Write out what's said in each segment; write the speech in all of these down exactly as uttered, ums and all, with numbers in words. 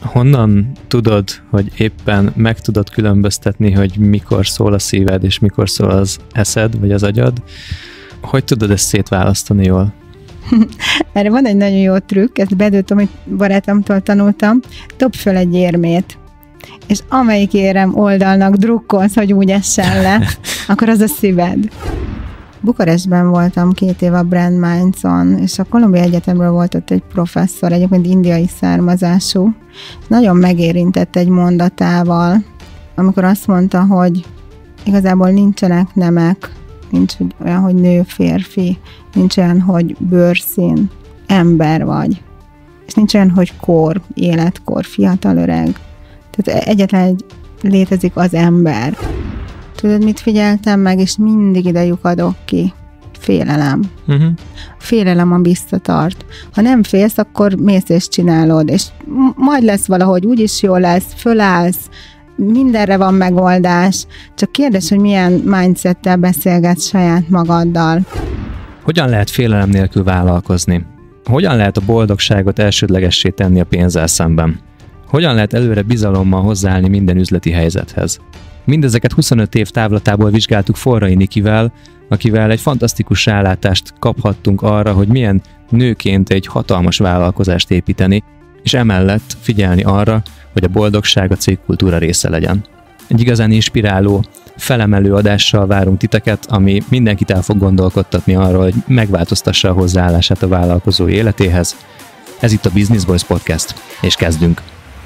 Honnan tudod, hogy éppen meg tudod különböztetni, hogy mikor szól a szíved, és mikor szól az eszed, vagy az agyad? Hogy tudod ezt szétválasztani jól? Erre van egy nagyon jó trükk, ezt Bedőt, amit barátomtól tanultam. Dobd föl egy érmét, és amelyik érem oldalnak drukkolsz, hogy úgy essen le, akkor az a szíved. Bukarestben voltam két év a Brand Minds-on, és a Columbia Egyetemről volt ott egy professzor, egyébként indiai származású. Nagyon megérintett egy mondatával, amikor azt mondta, hogy igazából nincsenek nemek, nincs olyan, hogy nő, férfi, nincs olyan, hogy bőrszín, ember vagy. És nincs olyan, hogy kor, életkor, fiatal, öreg. Tehát egyetlen egy létezik az ember. Tudod, mit figyeltem meg, és mindig ide lyukadok ki? Félelem. Uh-huh. Félelem a visszatart. Ha nem félsz, akkor mész és csinálod, és majd lesz valahogy, úgyis jól lesz, fölállsz, mindenre van megoldás, csak kérdés, hogy milyen mindsettel beszélgetsz saját magaddal. Hogyan lehet félelem nélkül vállalkozni? Hogyan lehet a boldogságot elsődlegessé tenni a pénzzel szemben? Hogyan lehet előre bizalommal hozzáállni minden üzleti helyzethez? Mindezeket huszonöt év távlatából vizsgáltuk Forrai Nikivel, akivel egy fantasztikus rálátást kaphattunk arra, hogy milyen nőként egy hatalmas vállalkozást építeni, és emellett figyelni arra, hogy a boldogság a cégkultúra része legyen. Egy igazán inspiráló, felemelő adással várunk titeket, ami mindenkit el fog gondolkodtatni arról, hogy megváltoztassa a hozzáállását a vállalkozói életéhez. Ez itt a Business Boys Podcast, és kezdünk!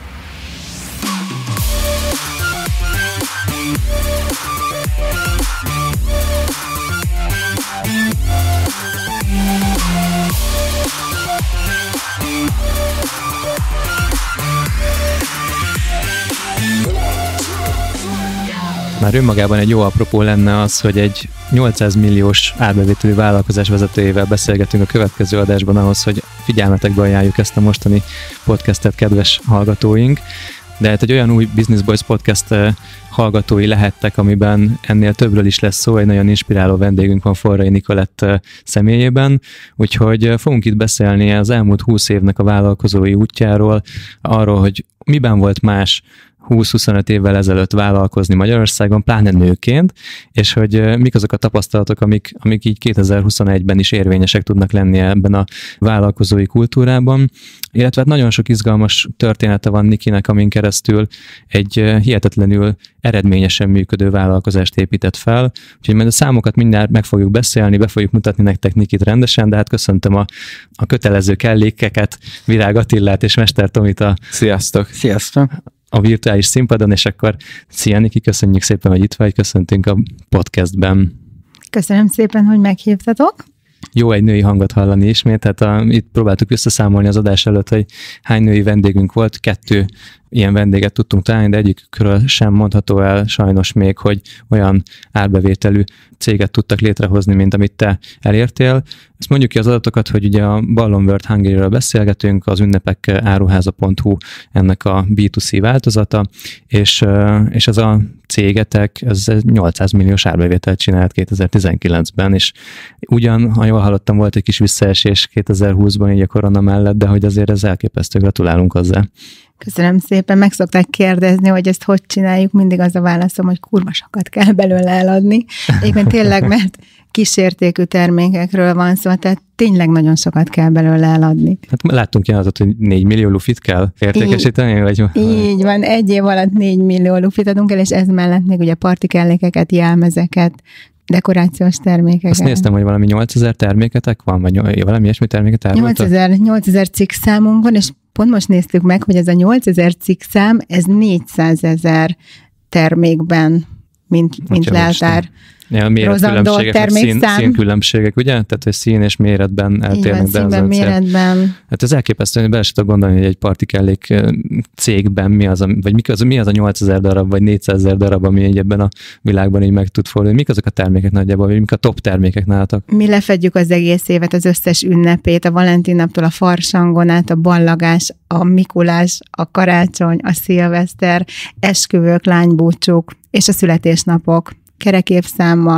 Már önmagában egy jó apropó lenne az, hogy egy nyolcszáz milliós árbevételű vállalkozás vezetőjével beszélgetünk a következő adásban ahhoz, hogy figyelmetekbe ajánljuk ezt a mostani podcastet, kedves hallgatóink. De hát egy olyan új Business Boys podcast hallgatói lehettek, amiben ennél többről is lesz szó, egy nagyon inspiráló vendégünk van Forrai Nikolett személyében, úgyhogy fogunk itt beszélni az elmúlt húsz évnek a vállalkozói útjáról, arról, hogy miben volt más húsz-huszonöt évvel ezelőtt vállalkozni Magyarországon, pláne nőként, és hogy mik azok a tapasztalatok, amik, amik így kétezer-huszonegyben is érvényesek tudnak lenni ebben a vállalkozói kultúrában. Illetve hát nagyon sok izgalmas története van Nikinek, amin keresztül egy hihetetlenül eredményesen működő vállalkozást épített fel. Úgyhogy majd a számokat mindjárt meg fogjuk beszélni, be fogjuk mutatni nektek Nikit rendesen, de hát köszöntöm a, a kötelező kellékeket, Virág Attillát és Mester Tomit a... Sziasztok! Sziasztok! A virtuális színpadon, és akkor szia Niki, köszönjük szépen, hogy itt vagy, köszöntünk a podcastben. Köszönöm szépen, hogy meghívtatok. Jó egy női hangot hallani ismét, tehát a, itt próbáltuk összeszámolni az adás előtt, hogy hány női vendégünk volt, kettő ilyen vendéget tudtunk találni, de egyikről sem mondható el sajnos még, hogy olyan árbevételű céget tudtak létrehozni, mint amit te elértél. Ezt mondjuk ki az adatokat, hogy ugye a Ballon World Hungary-ről beszélgetünk, az ünnepek áruháza pont hu ennek a bé kettő cé változata, és, és ez a cégetek, ez nyolcszáz milliós árbevételt csinált kétezer-tizenkilencben, és ugyan, ha jól hallottam, volt egy kis visszaesés kétezer-húszban így a korona mellett, de hogy azért ez elképesztő, gratulálunk hozzá. Köszönöm szépen, meg szokták kérdezni, hogy ezt hogy csináljuk, mindig az a válaszom, hogy kurva sokat kell belőle eladni. Egyébként tényleg, mert kísértékű termékekről van szó, tehát tényleg nagyon sokat kell belőle eladni. Hát láttunk ilyen adatot, hogy négy millió lufit kell értékesíteni? Így, vagy... így van, egy év alatt négy millió lufit adunk el, és ez mellett még ugye parti kellékeket, jelmezeket, dekorációs termékeket. Azt néztem, hogy valami nyolcezer terméketek van, vagy valami ilyesmi terméket árultak? nyolcezer cikk számunk van, és pont most néztük meg, hogy ez a nyolcezer cikk szám, ez négyszázezer termékben, mint, mint leltár. Ja, méretkülönbségek, szín, színkülönbségek, ugye? Tehát, hogy szín és méretben eltérnek. Így van, színben, méretben. Hát ez elképesztő, hogy bele sem tudok gondolni, hogy egy partikellék cégben mi az, a, vagy mi az, mi az a nyolcezer darab, vagy négyszázezer darab, ami így ebben a világban így meg tud fordulni. Mik azok a termékek nagyjából, vagy mik a top termékek nálatok? Mi lefedjük az egész évet, az összes ünnepét, a Valentin naptól a farsangon át, a ballagás, a Mikulás, a karácsony, a szilveszter, esküvők, lánybúcsúk és a születésnapok. Kerekévszámmal,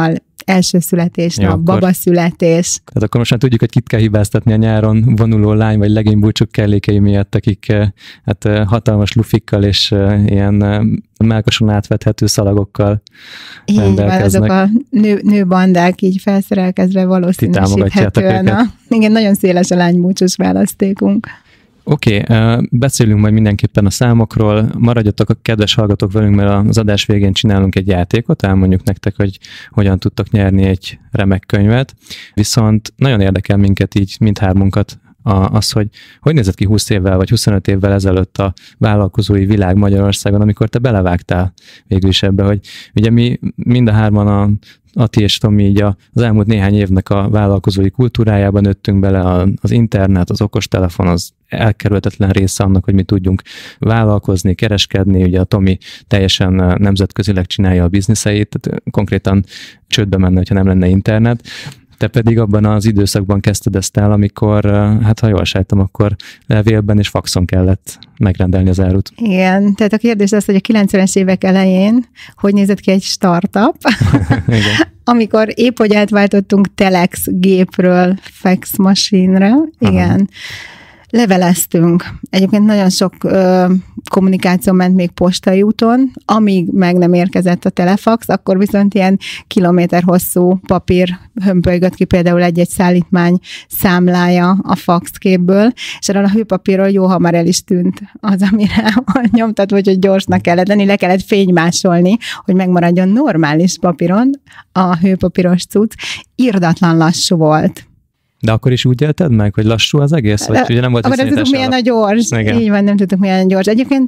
első születésnap, Jó, akkor... babaszületés. Tehát akkor most már tudjuk, hogy kit kell hibáztatni a nyáron vonuló lány vagy legénybúcsúk kellékei miatt, akik hát hatalmas lufikkal és ilyen mellkason átvethető szalagokkal így rendelkeznek. Van, azok a nő, nőbandák így felszerelkezve valószínűsíthetően. A... Igen, nagyon széles a lánybúcsús választékunk. Oké, okay, beszélünk majd mindenképpen a számokról, maradjatok a kedves hallgatók velünk, mert az adás végén csinálunk egy játékot, elmondjuk nektek, hogy hogyan tudtok nyerni egy remek könyvet, viszont nagyon érdekel minket így mindhármunkat az, hogy hogy nézett ki húsz évvel vagy huszonöt évvel ezelőtt a vállalkozói világ Magyarországon, amikor te belevágtál végül is ebbe, hogy ugye mi mind a hárman a Ati és Tomi így az elmúlt néhány évnek a vállalkozói kultúrájában nőttünk bele, az internet, az okostelefon, az elkerülhetetlen része annak, hogy mi tudjunk vállalkozni, kereskedni, ugye a Tomi teljesen nemzetközileg csinálja a bizniszeit, tehát konkrétan csődbe menne, hogyha nem lenne internet. Te pedig abban az időszakban kezdted ezt el, amikor, hát ha jól sejtem, akkor levélben és faxon kellett megrendelni az árut. Igen, tehát a kérdés az, hogy a kilencvenes évek elején hogy nézett ki egy startup, amikor épp hogy átváltottunk telex gépről fax machine-re, igen. Aha. Leveleztünk. Egyébként nagyon sok ö, kommunikáció ment még postai úton, amíg meg nem érkezett a telefax, akkor viszont ilyen kilométer hosszú papír hömpölygött ki például egy-egy szállítmány számlája a faxképből, és arra a hőpapírról jó hamar el is tűnt az, amire nyomtatva, hogy gyorsnak kellett lenni, le kellett fénymásolni, hogy megmaradjon normális papíron a hőpapíros cucc. Irdatlan lassú volt. De akkor is úgy élted meg, hogy lassú az egész? Vagy ugye nem volt akkor nem tudtuk, milyen a gyors. Igen. Így van, nem tudtuk, milyen gyors. Egyébként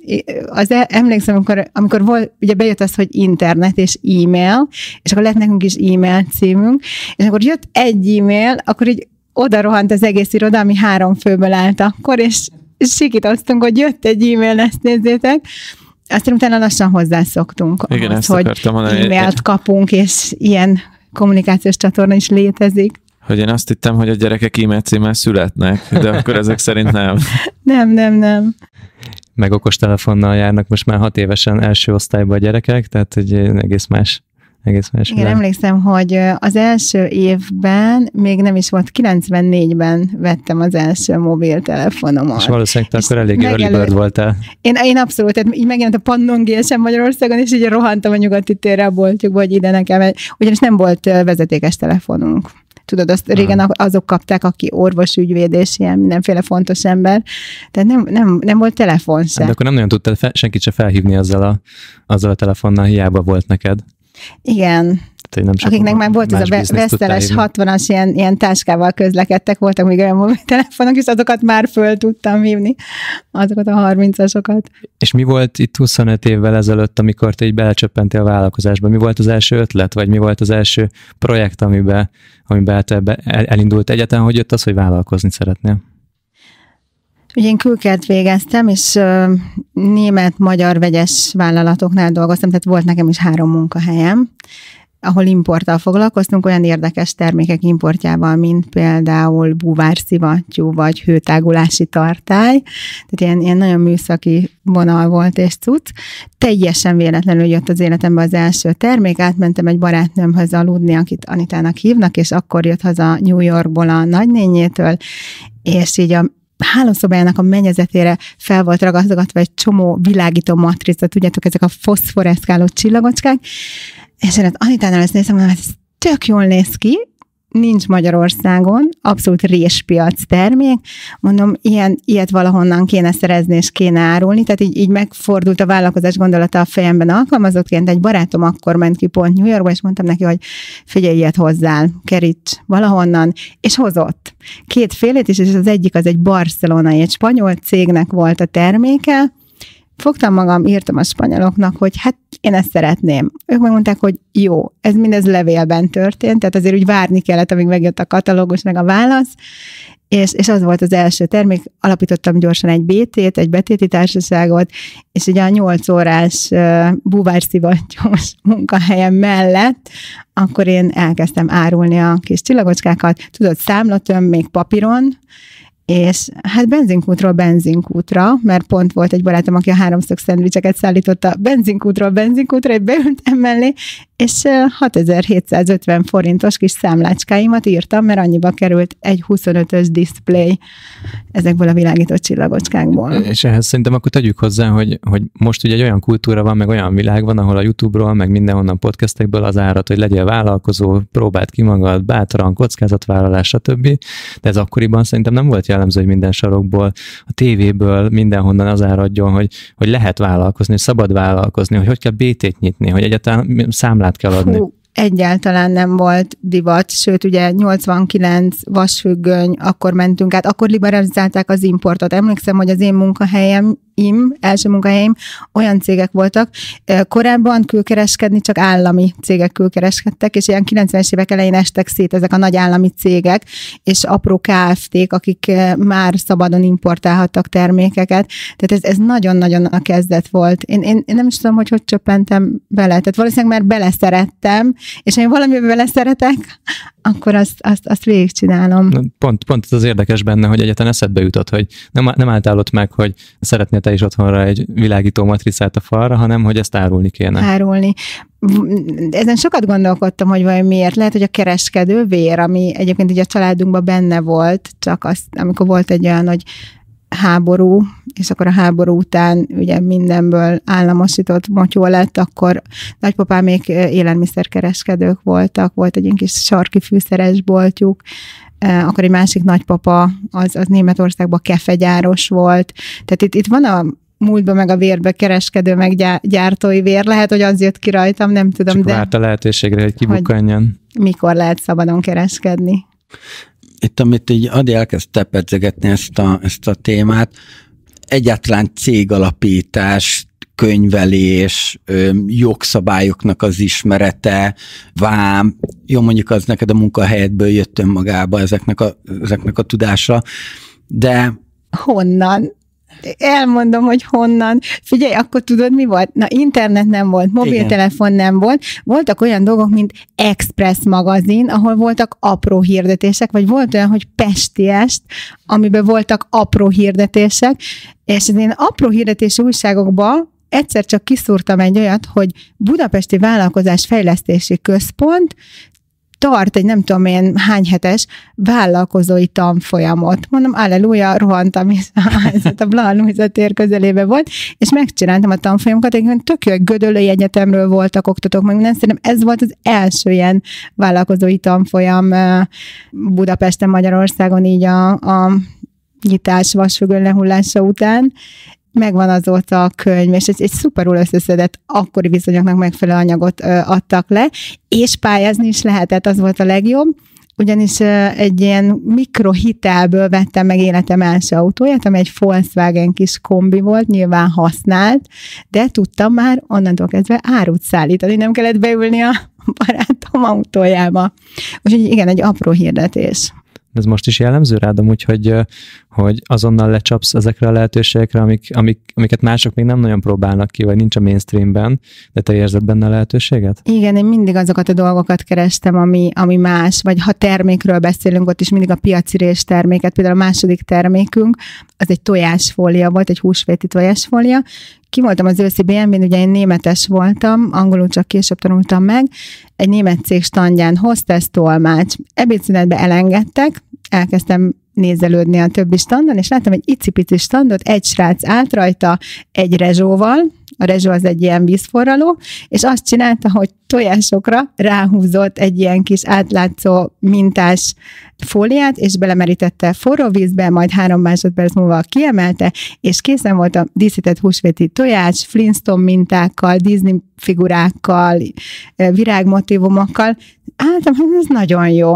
az emlékszem, amikor, amikor volt, ugye bejött az, hogy internet és e-mail, és akkor lett nekünk is e-mail címünk, és akkor jött egy e-mail, akkor így oda rohant az egész iroda, ami három főből állt akkor, és sikítoztunk, hogy jött egy e-mail, ezt nézzétek. Aztán utána lassan hozzászoktunk igen, ahhoz, hogy e-mailt kapunk, és ilyen kommunikációs csatorna is létezik. Hogy én azt hittem, hogy a gyerekek e-mail címmel születnek, de akkor ezek szerint nem. Nem, nem, nem. Meg okostelefonnal járnak most már hat évesen első osztályba a gyerekek, tehát egy egész más, egész más Igen, világ. Emlékszem, hogy az első évben, még nem is volt, kilencvennégyben vettem az első mobiltelefonomat. És valószínűleg te akkor elég early bird voltál. Én, én abszolút, tehát így megjelent a Pannon gé es em Magyarországon, és így rohantam a nyugati térre a boltjukba, hogy ide nekem, ugyanis nem volt vezetékes telefonunk. Tudod, azt régen azok kapták, aki orvos, ügyvéd és ilyen mindenféle fontos ember. Tehát nem, nem, nem volt telefon sem. De akkor nem nagyon tudtad fe, senkit se felhívni azzal a, azzal a telefonnal, hiába volt neked. Igen. Tehát, nem akiknek már volt ez a veszteles hatvanas ilyen, ilyen táskával közlekedtek, voltak még olyan mobiltelefonok, és azokat már föl tudtam hívni, azokat a harmincasokat. És mi volt itt huszonöt évvel ezelőtt, amikor te így belecsöppentél a vállalkozásba? Mi volt az első ötlet, vagy mi volt az első projekt, amiben, amiben te elindult egyáltalán, hogy jött az, hogy vállalkozni szeretnél? Ugye én külkert végeztem, és uh, német-magyar vegyes vállalatoknál dolgoztam, tehát volt nekem is három munkahelyem, ahol importtal foglalkoztunk, olyan érdekes termékek importjával, mint például búvárszivattyú, vagy hőtágulási tartály. Tehát ilyen, ilyen nagyon műszaki vonal volt és cucc. Teljesen véletlenül jött az életembe az első termék, átmentem egy barátnőmhöz aludni, akit Anitának hívnak, és akkor jött haza New Yorkból a nagynényétől, és így a hálószobájának a mennyezetére fel volt ragaszgatva egy csomó világító matrica, tudjátok, ezek a foszforeszkáló csillagocskák, és én Anitánál ezt néztem, hogy ez tök jól néz ki, nincs Magyarországon, abszolút réspiac termék, mondom, ilyen, ilyet valahonnan kéne szerezni, és kéne árulni, tehát így, így megfordult a vállalkozás gondolata a fejemben alkalmazottként, egy barátom akkor ment ki pont New Yorkba, és mondtam neki, hogy figyelj, ilyet hozzál, keríts valahonnan, és hozott. Két félét is, és az egyik az egy barcelonai, egy spanyol cégnek volt a terméke. Fogtam magam, írtam a spanyoloknak, hogy hát én ezt szeretném. Ők megmondták, hogy jó, ez mindez levélben történt, tehát azért úgy várni kellett, amíg megjött a katalógus, meg a válasz, és, és az volt az első termék. Alapítottam gyorsan egy bé té-t, egy betéti társaságot, és ugye a nyolc órás uh, búvárszivattyús munkahelyem mellett, akkor én elkezdtem árulni a kis csillagocskákat, tudod, számlatöm még papíron, és hát benzinkútról benzinkútra, mert pont volt egy barátom, aki a háromszög szendvicseket szállította benzinkútról benzinkútra, és beültem mellé, és hatezer-hétszázötven forintos kis számlácskáimat írtam, mert annyiba került egy huszonötös display ezekből a világító csillagocskákból. És ehhez szerintem akkor tegyük hozzá, hogy, hogy most ugye egy olyan kultúra van, meg olyan világ van, ahol a YouTube-ról, meg mindenhonnan podcastekből az árat, hogy legyél vállalkozó, próbáld ki magad, bátran, kockázatvállalás, stb. De ez akkoriban szerintem nem volt jellemző, hogy minden sarokból, a tévéből, mindenhonnan az áradjon, hogy, hogy lehet vállalkozni, hogy szabad vállalkozni, hogy hogy kell bé té-t nyitni, hogy egyáltalán számlát kell adni. Hú, egyáltalán nem volt divat, sőt ugye nyolcvankilenc vasfüggöny, akkor mentünk át, akkor liberalizálták az importot. Emlékszem, hogy az én munkahelyem Im, első munkahelyeim olyan cégek voltak. Korábban külkereskedni csak állami cégek külkereskedtek, és ilyen kilencvenes évek elején estek szét ezek a nagy állami cégek, és apró ká ef té-k, akik már szabadon importálhattak termékeket. Tehát ez, ez nagyon-nagyon a kezdet volt. Én, én, én nem is tudom, hogy hogy csöppentem bele. Tehát valószínűleg már beleszerettem, és ha én valamiben beleszeretek, akkor azt, azt, azt végigcsinálom. Pont, pont az érdekes benne, hogy egyáltalán eszedbe jutott, hogy nem, nem álltál ott meg, hogy szeretnél te is otthonra egy világító matricát a falra, hanem hogy ezt árulni kéne. Árulni. Ezen sokat gondolkodtam, hogy vajon miért. Lehet, hogy a kereskedő vér, ami egyébként így a családunkban benne volt, csak azt, amikor volt egy olyan, hogy háború, és akkor a háború után ugye mindenből államosított motyó lett, akkor nagypapámék élelmiszerkereskedők voltak, volt egy ilyen kis sarki fűszeres boltjuk, akkor egy másik nagypapa, az, az Németországban kefegyáros volt. Tehát itt, itt van a múltban meg a vérbe kereskedő, meg gyártói vér. Lehet, hogy az jött ki rajtam, nem tudom. Csak de várt a lehetőségre, hogy kibukkanjon. Mikor lehet szabadon kereskedni? Itt, amit így Adi elkezdte pedzegetni ezt a, ezt a témát, egyáltalán cégalapítás, könyvelés, jogszabályoknak az ismerete, vám, jó, mondjuk az neked a munkahelyedből jött önmagába ezeknek a, ezeknek a tudása, de... Honnan? Elmondom, hogy honnan. Figyelj, akkor tudod, mi volt? Na, internet nem volt, mobiltelefon nem volt. Voltak olyan dolgok, mint Express magazin, ahol voltak apró hirdetések, vagy volt olyan, hogy Pestiest, amiben voltak apró hirdetések, és az én apró hirdetési újságokban egyszer csak kiszúrtam egy olyat, hogy Budapesti Vállalkozás Fejlesztési Központ tart egy nem tudom én hány hetes vállalkozói tanfolyamot. Mondom, alleluja, rohantam, és a Blaha tér közelében volt, és megcsináltam a tanfolyamokat, egyébként tök jó, hogy Gödöllői Egyetemről voltak oktatók, meg minden, szerintem ez volt az első ilyen vállalkozói tanfolyam Budapesten, Magyarországon így a, a nyitás vasfüggöny lehullása után. Megvan azóta a könyv, és egy, egy szuperul összeszedett akkori viszonyoknak megfelelő anyagot ö, adtak le, és pályázni is lehetett, az volt a legjobb, ugyanis ö, egy ilyen mikrohitelből vettem meg életem első autóját, ami egy Volkswagen kis kombi volt, nyilván használt, de tudtam már onnantól kezdve árut szállítani, nem kellett beülni a barátom autójába. Úgyhogy igen, egy apró hirdetés. Ez most is jellemző rád amúgy, hogy, hogy azonnal lecsapsz ezekre a lehetőségekre, amik, amik, amiket mások még nem nagyon próbálnak ki, vagy nincs a mainstreamben, de te érzed benne a lehetőséget? Igen, én mindig azokat a dolgokat kerestem, ami, ami más, vagy ha termékről beszélünk, ott is mindig a piaci rés terméket. Például a második termékünk, az egy tojásfólia volt, egy húsvéti tojásfólia. Ki voltam az őszi bé em vén, ugye én németes voltam, angolul csak később tanultam meg, egy német cég standján hostess, tolmács. Ebédszünetbe elengedtek, elkezdtem nézelődni a többi standon, és láttam egy icipici standot, egy srác állt rajta egy rezsóval, a rezsó az egy ilyen vízforraló, és azt csinálta, hogy tojásokra ráhúzott egy ilyen kis átlátszó mintás fóliát, és belemerítette forró vízbe, majd három másodperc múlva kiemelte, és készen volt a díszített húsvéti tojás, Flintstone mintákkal, Disney figurákkal, virágmotívumokkal. Álltam, hogy ez nagyon jó.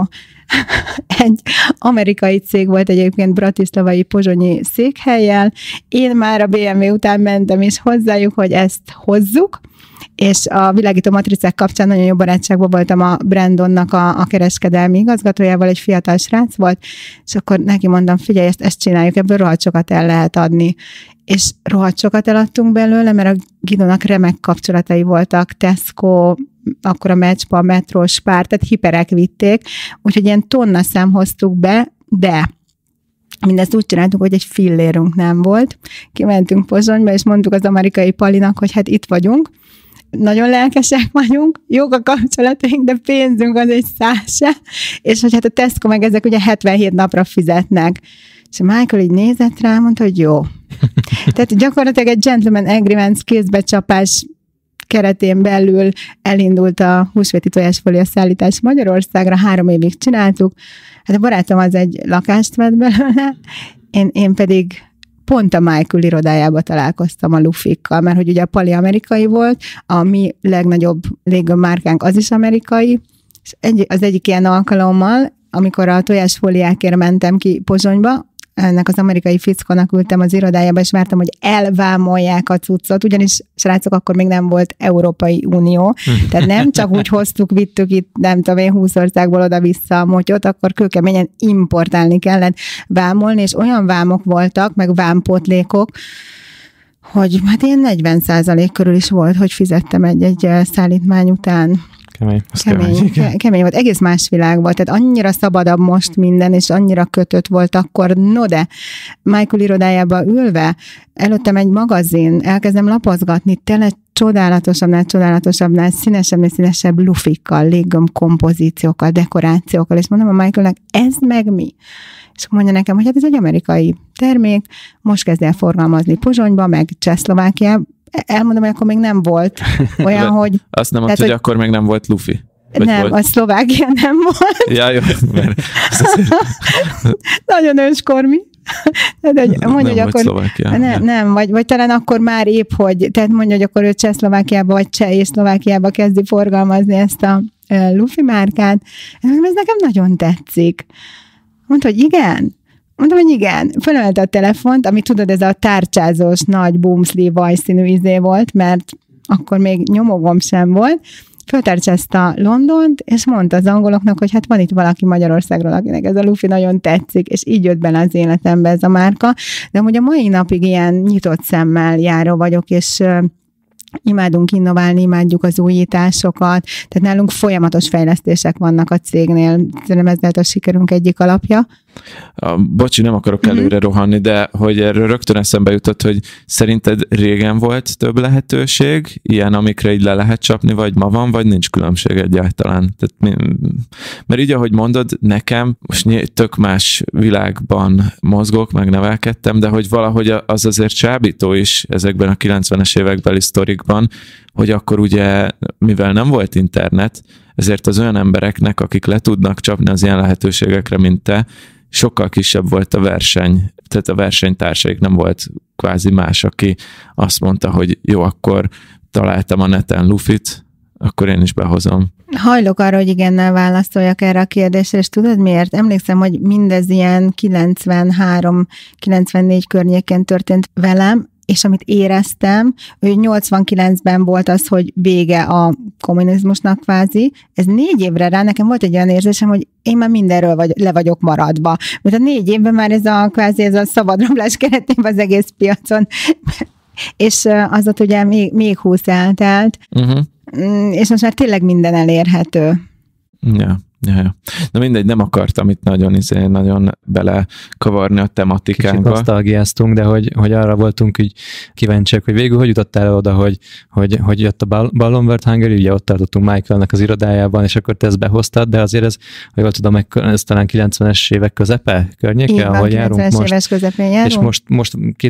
Egy amerikai cég volt egyébként bratislavai pozsonyi székhellyel. Én már a bé em vé után mentem is hozzájuk, hogy ezt hozzuk, és a világító matricák kapcsán nagyon jó barátságban voltam a Brandonnak a, a kereskedelmi igazgatójával, egy fiatal srác volt, és akkor neki mondtam, figyelj, ezt, ezt csináljuk, ebből rohadt sokat el lehet adni. És rohadt sokat eladtunk belőle, mert a Guidónak remek kapcsolatai voltak, Tesco, akkor a Matchpa, Metro, Spár, tehát hiperek vitték, úgyhogy ilyen tonnaszám hoztuk be, de mindezt úgy csináltuk, hogy egy fillérünk nem volt. Kimentünk Pozsonyba, és mondtuk az amerikai Palinak, hogy hát itt vagyunk, nagyon lelkesek vagyunk, jók a kapcsolataink, de pénzünk az egy száz se, és hogy hát a Tesco meg ezek ugye hetvenhét napra fizetnek. És Michael így nézett rá, mondta, hogy jó. Tehát gyakorlatilag egy gentleman agreement kézbecsapás keretén belül elindult a húsvéti tojásfólia szállítás Magyarországra, három évig csináltuk. Hát a barátom az egy lakást vett belőle, én, én pedig pont a Michael irodájába találkoztam a lufikkal, mert hogy ugye a Pali amerikai volt, a mi legnagyobb légőmárkánk az is amerikai, és egy, az egyik ilyen alkalommal, amikor a tojásfóliákért mentem ki Pozsonyba, ennek az amerikai fickónak ültem az irodájába, és vártam, hogy elvámolják a cuccot, ugyanis, srácok, akkor még nem volt Európai Unió, tehát nem csak úgy hoztuk, vittük itt, nem tudom én, húsz országból oda-vissza a motyot, akkor kőkeményen importálni kellett vámolni, és olyan vámok voltak, meg vámpótlékok, hogy hát ilyen negyven százalék körül is volt, hogy fizettem egy-egy szállítmány után. Kemény. Kemény, kemény, kemény volt. Egész más világ volt, tehát annyira szabadabb most minden, és annyira kötött volt akkor. No de, Michael irodájába ülve, előttem egy magazin, elkezdem lapozgatni, tele csodálatosabbnál, csodálatosabbnál, színesebbnél színesebb lufikkal, léggömb kompozíciókkal, dekorációkkal, és mondom a Michaelnek, ez meg mi? És mondja nekem, hogy hát ez egy amerikai termék, most kezd el forgalmazni Pozsonyba, meg Csehszlovákiában. Elmondom, hogy akkor még nem volt olyan, hogy... Azt nem mondta, hogy, hogy akkor még nem volt lufi. Vagy nem, volt? a Szlovákia nem volt. Ja, jó, mert... Nagyon őskormi. Tehát, hogy mondja, nem hogy akkor... Szlovákia. Nem, nem vagy, vagy talán akkor már épp, hogy... Tehát mondja, hogy akkor ő Csehszlovákiába, vagy Cseh és Szlovákiába kezdi forgalmazni ezt a uh, lufi márkát. Ez nekem nagyon tetszik. Mondta, hogy igen. Mondtam, hogy igen. Fölemelte a telefont, ami tudod, ez a tárcsázós, nagy boomsli vajszínű izé volt, mert akkor még nyomogom sem volt. Föltárcsázta Londont, és mondta az angoloknak, hogy hát van itt valaki Magyarországról, akinek ez a lufi nagyon tetszik, és így jött bele az életembe ez a márka. De amúgy a mai napig ilyen nyitott szemmel járó vagyok, és imádunk innoválni, imádjuk az újításokat, tehát nálunk folyamatos fejlesztések vannak a cégnél. Szerintem ez lehet a sikerünk egyik alapja. A, bocsi, nem akarok előre rohanni, de hogy erről rögtön eszembe jutott, hogy szerinted régen volt több lehetőség, ilyen, amikre így le lehet csapni, vagy ma van, vagy nincs különbség egyáltalán. Tehát, mert így, ahogy mondod, nekem most tök más világban mozgok, meg nevelkedtem, de hogy valahogy az azért csábító is ezekben a kilencvenes évekbeli sztorikban, hogy akkor ugye, mivel nem volt internet, ezért az olyan embereknek, akik le tudnak csapni az ilyen lehetőségekre, mint te, sokkal kisebb volt a verseny, tehát a versenytársaik nem volt kvázi más, aki azt mondta, hogy jó, akkor találtam a neten lufit, akkor én is behozom. Hajlok arra, hogy igennel válaszoljak erre a kérdésre, és tudod miért? Emlékszem, hogy mindez ilyen kilencvenhárom kilencvennégy környéken történt velem, és amit éreztem, hogy nyolcvankilencben volt az, hogy vége a kommunizmusnak kvázi. Ez négy évre rá, nekem volt egy olyan érzésem, hogy én már mindenről vagy, le vagyok maradva. Mert a négy évben már ez a kvázi ez a szabadromlás keretében az egész piacon. És az ott ugye még, még húsz eltelt, uh-huh. és most már tényleg minden elérhető. Ja. Ja, ja. Na mindegy, nem akartam itt nagyon, izé, nagyon belekavarni a tematikába. Kicsit nosztalgiáztunk, de hogy, hogy arra voltunk így kíváncsiak, hogy végül hogy jutottál oda, hogy, hogy, hogy jött a Ballon World Hungary, ugye ott tartottunk Michaelnek az irodájában, és akkor te ezt behoztad, de azért ez, ha jól tudom, ez talán kilencvenes évek közepe környéke, így van, ahol járunk most. Éves közepén járunk. És most, most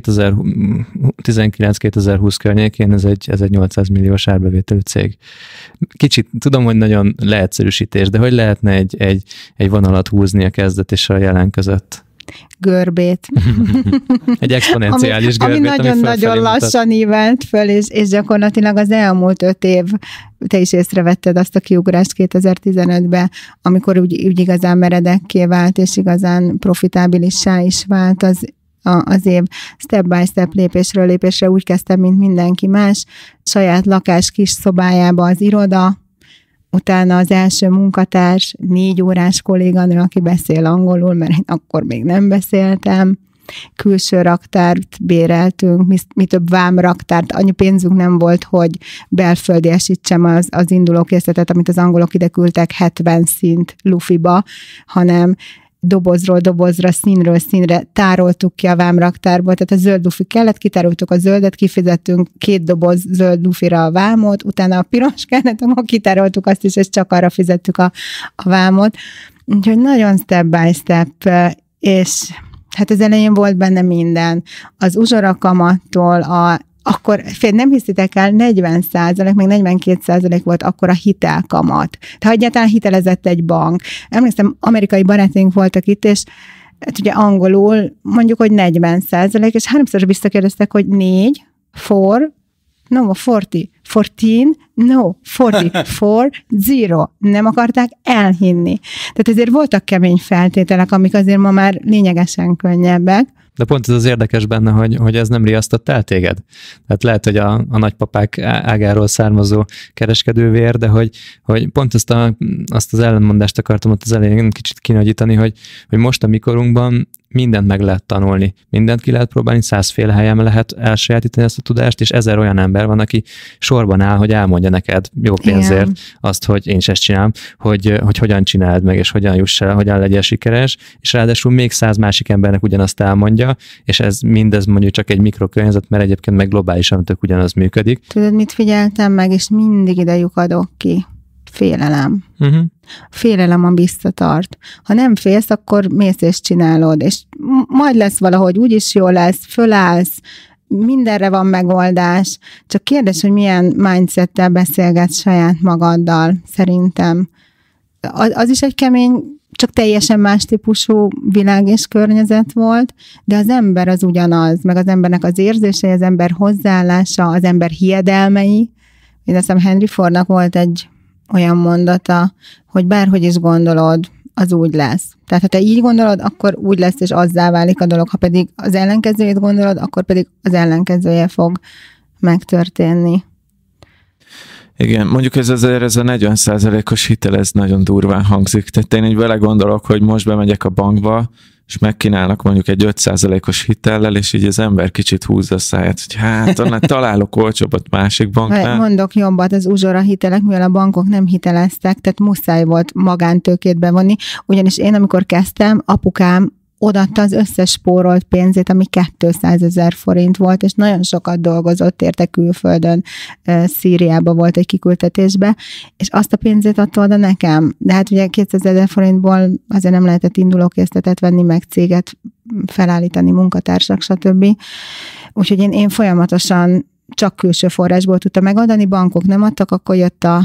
kétezer-tizenkilenc kétezer-húsz környékén ez egy, ez egy nyolcszáz milliós árbevételű cég. Kicsit tudom, hogy nagyon leegyszerűsítés, de hogy lehetne egy, egy, egy vonalat húzni a kezdet és a jelen között? Görbét. Egy exponenciális ami, görbét, ami nagyon-nagyon lassan ívelt föl, és, és gyakorlatilag az elmúlt öt év, te is észrevetted azt a kiugrást kétezer-tizenötben, amikor úgy, úgy igazán meredekké vált, és igazán profitábilissá is vált az az év step by step, lépésről lépésre úgy kezdtem, mint mindenki más, saját lakás kis szobájába az iroda, utána az első munkatárs, négy órás kolléganő, aki beszél angolul, mert én akkor még nem beszéltem, külső raktárt béreltünk, mi, mi több vámraktárt, annyi pénzünk nem volt, hogy belföldiesítsem az, az indulókészletet, amit az angolok ide küldtek hetven szint lufiba, hanem dobozról dobozra, színről színre tároltuk ki a vámraktárból, tehát a zöld lufi kellett, kitároltuk a zöldet, kifizettünk két doboz zöld lufira a vámot, utána a piros kellett, akkor kitároltuk azt is, és csak arra fizettük a, a vámot. Úgyhogy nagyon step by step, és hát az elején volt benne minden. Az uzsorakamattól, a akkor fél, nem hiszitek el, negyven százalék, meg negyvenkét százalék volt akkor a hitelkamat. Tehát egyáltalán hitelezett egy bank. Emlékszem, amerikai barátaink voltak itt, és hát ugye angolul mondjuk, hogy negyven százalék, és háromszor visszakérdeztek, hogy négy, four, no, forty, fourteen, no, forty-four, zero. Nem akarták elhinni. Tehát ezért voltak kemény feltételek, amik azért ma már lényegesen könnyebbek. De pont ez az érdekes benne, hogy, hogy ez nem riasztott el téged. Tehát lehet, hogy a, a nagypapák ágáról származó kereskedővér, de hogy, hogy pont azt, a, azt az ellenmondást akartam ott az elején kicsit kinagyítani, hogy, hogy most a mikorunkban mindent meg lehet tanulni, mindent ki lehet próbálni, százféle helyen lehet elsajátítani ezt a tudást, és ezer olyan ember van, aki sorban áll, hogy elmondja neked jó pénzért igen. azt, hogy én is ezt csinálom, hogy, hogy hogyan csináld meg, és hogyan juss el, hogyan legyél sikeres, és ráadásul még száz másik embernek ugyanazt elmondja, és ez mindez mondjuk csak egy mikrokörnyezet, mert egyébként meg globálisan tök ugyanaz működik. Tudod, mit figyeltem meg, és mindig ide lyukadok ki? Félelem. Uh-huh. Félelem a visszatart. Ha nem félsz, akkor mész és csinálod, és majd lesz valahogy, úgyis jól lesz, fölállsz, mindenre van megoldás, csak kérdés, hogy milyen mindsettel beszélgetsz saját magaddal, szerintem. Az, az is egy kemény, csak teljesen más típusú világ és környezet volt, de az ember az ugyanaz, meg az embernek az érzései, az ember hozzáállása, az ember hiedelmei. Én azt hiszem Henry Fordnak volt egy olyan mondata, hogy bárhogy is gondolod, az úgy lesz. Tehát ha te így gondolod, akkor úgy lesz, és azzá válik a dolog. Ha pedig az ellenkezőjét gondolod, akkor pedig az ellenkezője fog megtörténni. Igen, mondjuk ez azért ez a negyven százalékos hitel, ez nagyon durván hangzik. Tehát én így vele gondolok, hogy most bemegyek a bankba, és megkínálnak mondjuk egy öt százalékos hitellel, és így az ember kicsit húzza a száját, hogy hát, annál találok olcsóbbat másik banknál. Mondok jobbat, az uzsora hitelek, mivel a bankok nem hiteleztek, tehát muszáj volt magántőkét bevonni, ugyanis én, amikor kezdtem, apukám odaadta az összes spórolt pénzét, ami kétszázezer forint volt, és nagyon sokat dolgozott érte külföldön, Szíriába volt egy kiküldetésbe, és azt a pénzét adta oda nekem. De hát ugye kétszázezer forintból azért nem lehetett indulókészletet venni, meg céget felállítani, munkatársak, stb. Úgyhogy én, én folyamatosan csak külső forrásból tudtam megoldani, bankok nem adtak, akkor jött a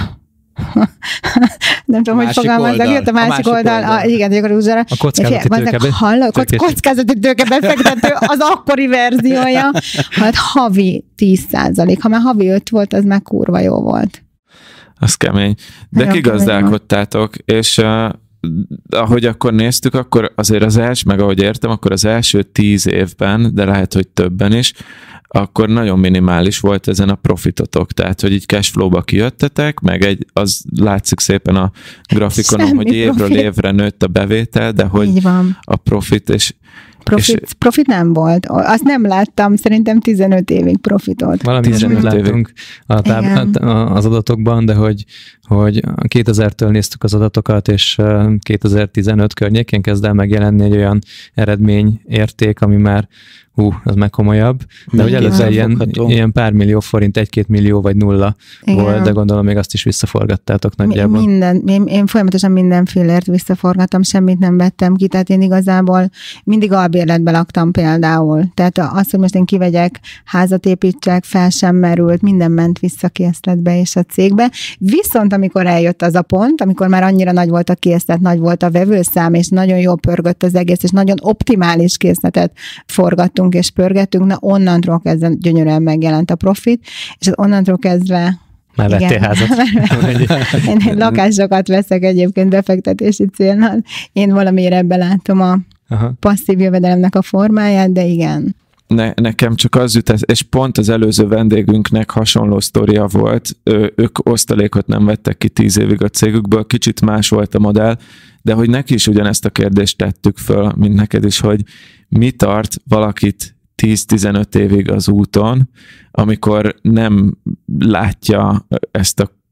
nem tudom, hogy fogalmazzak, jött a másik, a másik oldal, oldal. A, igen, a, a kockázati tőke. Halló, kockázati tőke befektető az akkori verziója, hát havi tíz százalék, ha már havi öt volt, az már kurva jó volt. Az kemény. De nagyon kigazdálkodtátok, és uh, ahogy akkor néztük, akkor azért az első, meg ahogy értem, akkor az első tíz évben, de lehet, hogy többen is, akkor nagyon minimális volt ezen a profitotok, tehát, hogy így cashflow-ba kijöttetek, meg egy, az látszik szépen a grafikonon, semmi hogy évről profit. Évre nőtt a bevétel, de hogy a profit, és Profit, és profit nem volt. Azt nem láttam, szerintem tizenöt évig profitot. Valami tizenöt láttunk a táb- az adatokban, de hogy, hogy kétezertől néztük az adatokat, és kétezer-tizenöt környékén kezd el megjelenni egy olyan eredményérték, ami már hú, az meg komolyabb, de hogy előtte ilyen, ilyen pár millió forint, egy-két millió vagy nulla igen. volt, de gondolom még azt is visszaforgattátok nagyjából. Minden, én, én folyamatosan minden fillért visszaforgattam, semmit nem vettem ki, tehát én igazából mindig albérletbe laktam például. Tehát az, hogy most én kivegyek, házat építsek, fel sem merült, minden ment vissza készletbe és a cégbe. Viszont amikor eljött az a pont, amikor már annyira nagy volt a készlet, nagy volt a vevőszám, és nagyon jól pörgött az egész, és nagyon optimális készletet forgattunk és pörgettünk, na onnantól kezdve gyönyörűen megjelent a profit, és onnantól kezdve már vettél házat. én, én lakásokat veszek egyébként befektetési célnal. Én valamiért ebben látom a aha. passzív jövedelemnek a formáját, de igen. Ne, nekem csak az jut, és pont az előző vendégünknek hasonló sztoria volt, Ö, ők osztalékot nem vettek ki tíz évig a cégükből, kicsit más volt a modell, de hogy neki is ugyanezt a kérdést tettük föl, mint neked is, hogy mi tart valakit tíz-tizenöt évig az úton, amikor nem látja ezt a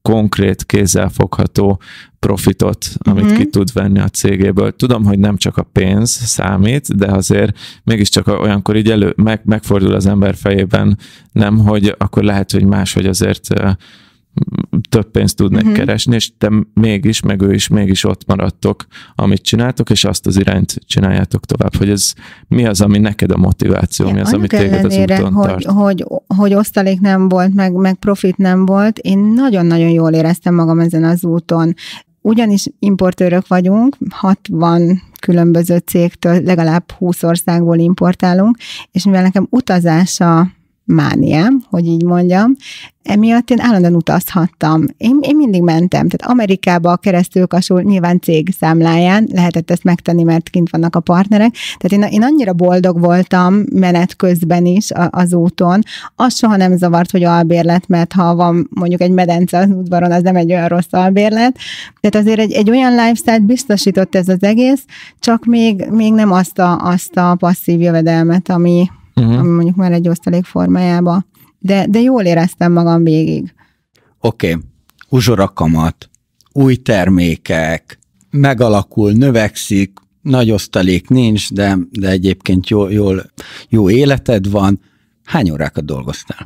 konkrét, kézzelfogható profitot, amit mm-hmm. ki tud venni a cégéből. Tudom, hogy nem csak a pénz számít, de azért mégiscsak olyankor így elő, meg, megfordul az ember fejében, nem, hogy akkor lehet, hogy máshogy azért több pénzt tudnak uh-huh. keresni, és te mégis, meg ő is mégis ott maradtok, amit csináltok, és azt az irányt csináljátok tovább, hogy ez mi az, ami neked a motiváció, ja, mi az, ami téged az úton hogy, tart. Hogy, hogy osztalék nem volt, meg, meg profit nem volt, én nagyon-nagyon jól éreztem magam ezen az úton. Ugyanis importőrök vagyunk, hatvan különböző cégtől, legalább húsz országból importálunk, és mivel nekem utazása mániám, hogy így mondjam, emiatt én állandóan utazhattam. Én, én mindig mentem, tehát Amerikába keresztül kasul, nyilván cég számláján lehetett ezt megtenni, mert kint vannak a partnerek. Tehát én, én annyira boldog voltam menet közben is az úton. Az soha nem zavart, hogy albérlet, mert ha van mondjuk egy medence az udvaron, az nem egy olyan rossz albérlet. Tehát azért egy, egy olyan lifestyle-t biztosított ez az egész, csak még, még nem azt a, azt a passzív jövedelmet, ami Uh-huh. ami mondjuk már egy osztalék formájába. De, de jól éreztem magam végig. Oké, okay. Uzsorakamat, új termékek, megalakul, növekszik, nagy osztalék nincs, de, de egyébként jó, jól, jó életed van. Hány órákat dolgoztál?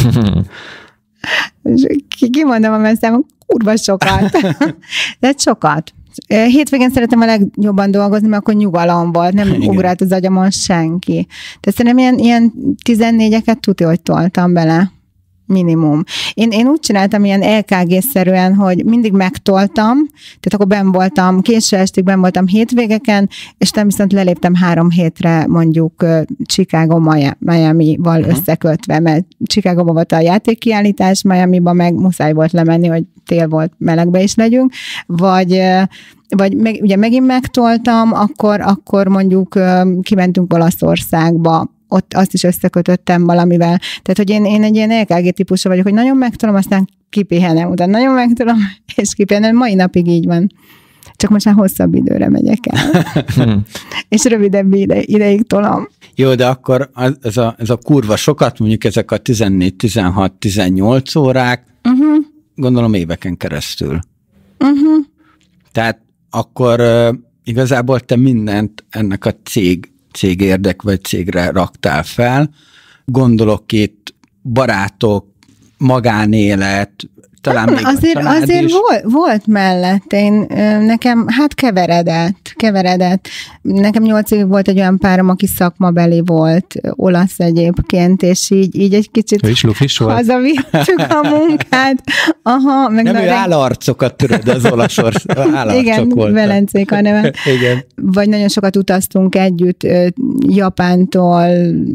Kimondom a messzámon, kurva sokat. De sokat. Hétvégén szeretem a legjobban dolgozni, mert akkor nyugalom volt, nem igen. ugrált az agyamon senki. Tehát szerintem ilyen, ilyen tizennégyeket tudja, hogy toltam bele. Minimum. Én, én úgy csináltam ilyen el ká gé-szerűen, hogy mindig megtoltam, tehát akkor benn voltam, késő estig benn voltam hétvégeken, és nem viszont leléptem három hétre mondjuk Chicago, Miami-val uh-huh. összekötve, mert Chicagóban volt a játékkiállítás, Miami-ban meg muszáj volt lemenni, hogy tél volt, melegbe is legyünk, vagy vagy meg, ugye megint megtoltam, akkor, akkor mondjuk kimentünk Olaszországba, ott azt is összekötöttem valamivel. Tehát, hogy én, én egy ilyen el ká gé típusú vagyok, hogy nagyon megtolom, aztán kipihenem, utána nagyon megtolom, és kipihenem. Mai napig így van. Csak most már hosszabb időre megyek el. És rövidebb ide, ideig tolom. Jó, de akkor ez a, ez a kurva sokat, mondjuk ezek a tizennégy, tizenhat, tizennyolc órák, uh-huh. gondolom éveken keresztül. Uh-huh. Tehát akkor uh, igazából te mindent ennek a cég, cég érdek vagy cégre raktál fel. Gondolok itt barátok, magánélet, talán még azért, a azért volt, volt mellett, én, nekem hát keveredett, keveredett. Nekem nyolc évig volt egy olyan párom, aki szakmabeli volt, olasz egyébként, és így, így egy kicsit ő is lufis volt. Hazavittük a munkát. Aha, meg nem ő állarcokat töröd, az olasz állarcok igen, volt. Igen, Velencék a neve. Igen. Vagy nagyon sokat utaztunk együtt, Japántól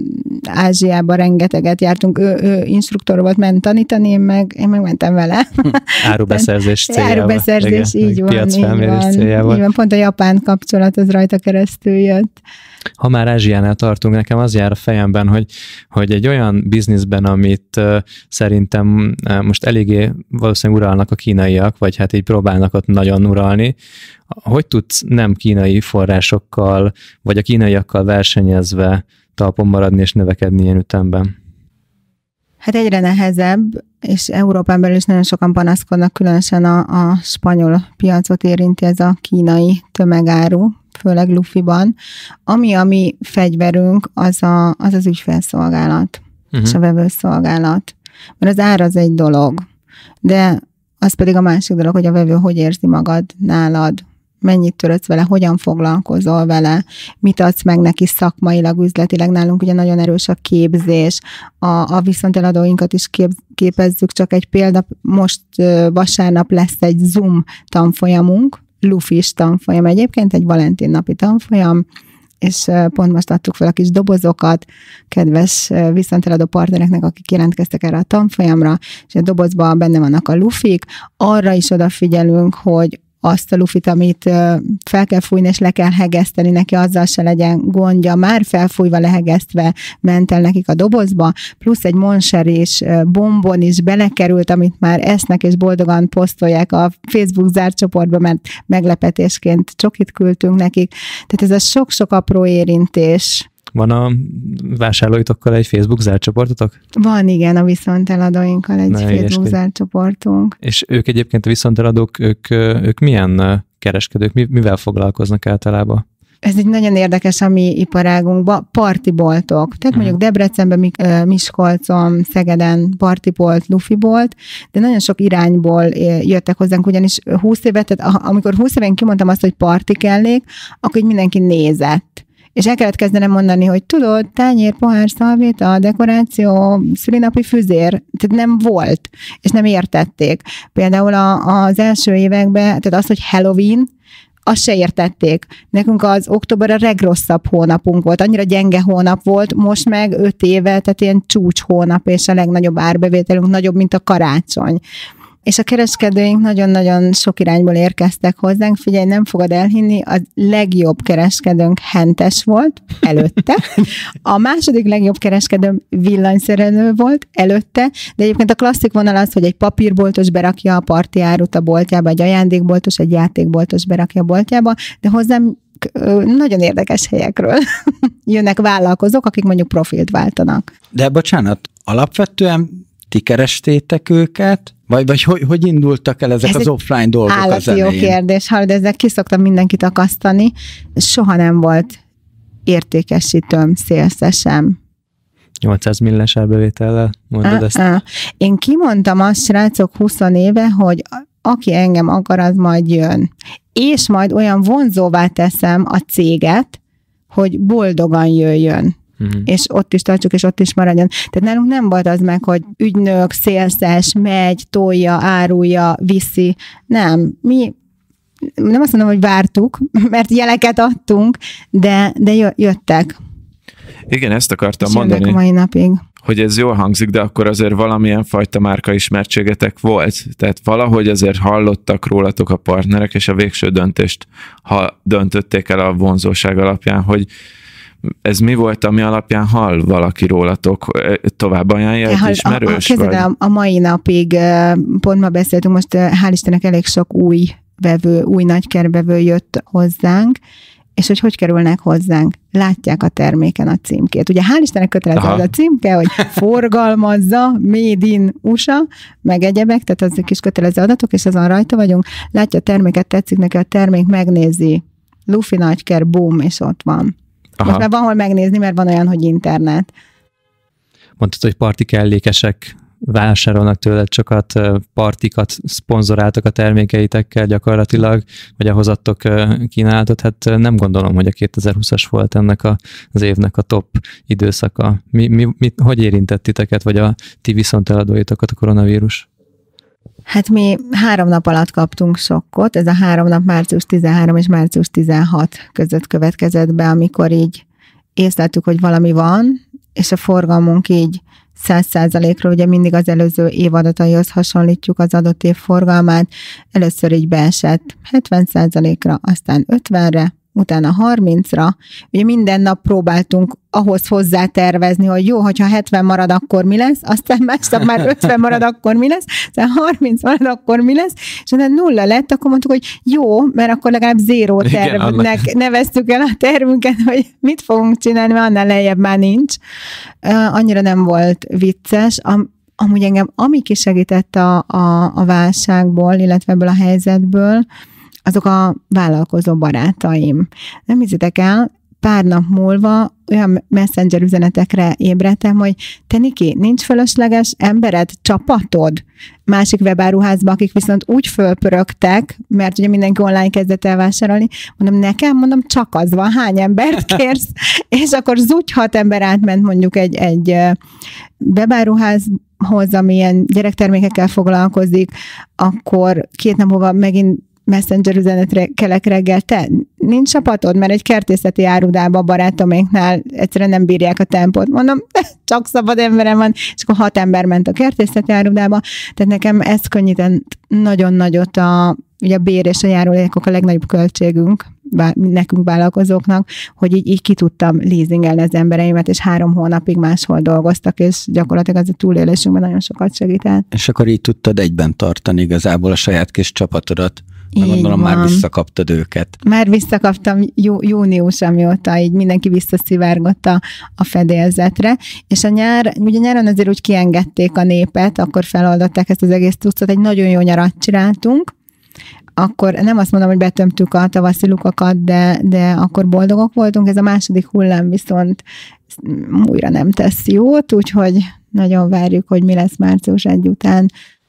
Ázsiába rengeteget jártunk. Ő, ő instruktor volt, ment tanítani, én meg, én meg mentem vele. Árubeszerzés céljával. Árubeszerzés, igen, így van, így van, céljával. így van. Pont a japán kapcsolat az rajta keresztül jött. Ha már Ázsiánál tartunk, nekem az jár a fejemben, hogy, hogy egy olyan bizniszben, amit uh, szerintem uh, most eléggé valószínűleg uralnak a kínaiak, vagy hát így próbálnak ott nagyon uralni, hogy tudsz nem kínai forrásokkal, vagy a kínaiakkal versenyezve talpon maradni és növekedni ilyen ütemben? Hát egyre nehezebb, és Európán belül is nagyon sokan panaszkodnak, különösen a, a spanyol piacot érinti ez a kínai tömegáru, főleg lufiban. Ami a mi fegyverünk, az a, az, az ügyfélszolgálat, uh-huh. és a vevőszolgálat. Mert az ár az egy dolog, de az pedig a másik dolog, hogy a vevő hogy érzi magad nálad, mennyit törődsz vele, hogyan foglalkozol vele, mit adsz meg neki szakmailag, üzletileg. Nálunk ugye nagyon erős a képzés, a, a viszonteladóinkat is kép, képezzük, csak egy példa, most vasárnap lesz egy Zoom tanfolyamunk, lufis tanfolyam egyébként, egy Valentin napi tanfolyam, és pont most adtuk fel a kis dobozokat kedves viszonteladó partnereknek, akik jelentkeztek erre a tanfolyamra, és a dobozban benne vannak a lufik, arra is odafigyelünk, hogy azt a lufit, amit fel kell fújni, és le kell hegeszteni, neki azzal se legyen gondja, már felfújva, lehegesztve ment el nekik a dobozba, plusz egy monserés bombon is belekerült, amit már esznek, és boldogan posztolják a Facebook zárt csoportba, mert meglepetésként csokit küldtünk nekik. Tehát ez a sok-sok apró érintés. Van a vásárlóitokkal egy Facebook zárt csoportotok? Van, igen, a viszonteladóinkkal egy Na, Facebook ilyeskedj. zárt csoportunk. És ők egyébként a viszonteladók, ők, ők milyen kereskedők, mivel foglalkoznak általában? Ez egy nagyon érdekes a mi iparágunkban, partiboltok. Tehát mondjuk Debrecenben, Miskolcon, Szegeden partibolt, lufibolt, de nagyon sok irányból jöttek hozzánk, ugyanis húsz évet, tehát amikor húsz éven kimondtam azt, hogy parti kellék, akkor így mindenki nézett. És el kellett kezdenem mondani, hogy tudod, tányér, pohár, szalvéta, dekoráció, szülinapi füzér, tehát nem volt, és nem értették. Például a, az első években, tehát az, hogy Halloween, azt se értették. Nekünk az október a legrosszabb hónapunk volt, annyira gyenge hónap volt, most meg öt éve, tehát ilyen csúcs hónap, és a legnagyobb árbevételünk nagyobb, mint a karácsony. És a kereskedőink nagyon-nagyon sok irányból érkeztek hozzánk. Figyelj, nem fogod elhinni, a legjobb kereskedőnk Hentes volt előtte, a második legjobb kereskedőm villanyszerelő volt előtte, de egyébként a klasszik vonal az, hogy egy papírboltos berakja a parti árut a boltjába, egy ajándékboltos, egy játékboltos berakja a boltjába, de hozzám nagyon érdekes helyekről jönnek vállalkozók, akik mondjuk profilt váltanak. De bocsánat, alapvetően ti kerestétek őket, vagy, vagy hogy, hogy indultak el ezek Ez az offline dolgok az elején? Állati jó kérdés, hallod, ezzel ki szoktam mindenkit akasztani. Soha nem volt értékesítőm, szélszesem. nyolcszáz milles árbevétellel mondod ezt? Uh-uh. Én kimondtam azt, srácok, húsz éve, hogy aki engem akar, az majd jön. És majd olyan vonzóvá teszem a céget, hogy boldogan jöjjön. Uh-huh. És ott is tartsuk, és ott is maradjon. Tehát nálunk nem volt az meg, hogy ügynök, szélszes, megy, tolja, árulja, viszi. Nem. Mi nem azt mondom, hogy vártuk, mert jeleket adtunk, de, de jöttek. Igen, ezt akartam és mondani. A mai napig. Hogy ez jól hangzik, de akkor azért valamilyen fajta márkaismertségetek volt. Tehát valahogy azért hallottak rólatok a partnerek, és a végső döntést ha döntötték el a vonzóság alapján, hogy ez mi volt, ami alapján hall valaki rólatok? Tovább ajánlja egy ismerős? A, a, a mai napig, pont ma beszéltünk, most hál' Istennek elég sok új vevő, új nagykervevő jött hozzánk, és hogy hogy kerülnek hozzánk? Látják a terméken a címkét. Ugye hál' Istennek kötelező az a címke, hogy forgalmazza, Made in u es á, meg egyebek, tehát azok is kötelező adatok, és azon rajta vagyunk. Látja a terméket, tetszik neki a termék, megnézi. Lufi nagyker, boom, és ott van. Aha. Most már van hol megnézni, mert van olyan, hogy internet. Mondtad, hogy parti kellékesek vásárolnak tőled sokat, partikat szponzoráltak a termékeitekkel gyakorlatilag, vagy ahhoz adtok kínálatot. Hát nem gondolom, hogy a kétezer-húszas volt ennek a, az évnek a top időszaka. Mi, mi, mi, hogy érintett titeket, vagy a ti viszonteladóitokat a koronavírus? Hát mi három nap alatt kaptunk sokkot, ez a három nap március tizenharmadika és március tizenhatodika között következett be, amikor így észleltük, hogy valami van, és a forgalmunk így száz százalékról, ugye mindig az előző év adataihoz hasonlítjuk az adott év forgalmát, először így beesett hetven százalékra, aztán ötvenre, utána harmincra. Ugye minden nap próbáltunk ahhoz hozzá tervezni, hogy jó, hogyha hetven marad, akkor mi lesz, aztán másnap már ötven marad, akkor mi lesz, aztán harminc marad, akkor mi lesz, és utána nulla lett, akkor mondtuk, hogy jó, mert akkor legalább zéró tervnek Igen, neveztük el a tervünket, hogy mit fogunk csinálni, mert annál lejjebb már nincs. Annyira nem volt vicces. Am- amúgy engem, ami kisegített a, a, a válságból, illetve ebből a helyzetből, azok a vállalkozó barátaim. Nem hiszitek el, pár nap múlva olyan messenger üzenetekre ébredtem, hogy te Niki, nincs fölösleges embered, csapatod másik webáruházba, akik viszont úgy fölpörögtek, mert ugye mindenki online kezdett el vásárolni, mondom, nekem, mondom, csak az van, hány embert kérsz? És akkor zúgy hat ember átment mondjuk egy, egy webáruházhoz, ami ilyen gyerektermékekkel foglalkozik, akkor két nap múlva megint messenger üzenetre kelek reggel, te nincs csapatod, mert egy kertészeti árudába barátoméknál egyszerűen nem bírják a tempót. Mondom, csak szabad emberem van, és akkor hat ember ment a kertészeti árudába, tehát nekem ez könnyített nagyon nagyot a, ugye a bér és a járulékok a legnagyobb költségünk, nekünk vállalkozóknak, hogy így, így ki tudtam leasingelni az embereimet, és három hónapig máshol dolgoztak, és gyakorlatilag az a túlélésünkben nagyon sokat segített. És akkor így tudtad egyben tartani igazából a saját kis csapatodat. Így gondolom van. Már visszakaptad őket. Már visszakaptam jú, június, amióta így mindenki visszaszivárgott a, a fedélzetre, és a nyár, ugye nyáron azért úgy kiengedték a népet, akkor feloldották ezt az egész tucot, egy nagyon jó nyarat csináltunk, akkor nem azt mondom, hogy betömtük a tavaszi lukakat, de, de akkor boldogok voltunk, ez a második hullám viszont újra nem tesz jót, úgyhogy nagyon várjuk, hogy mi lesz március egy után.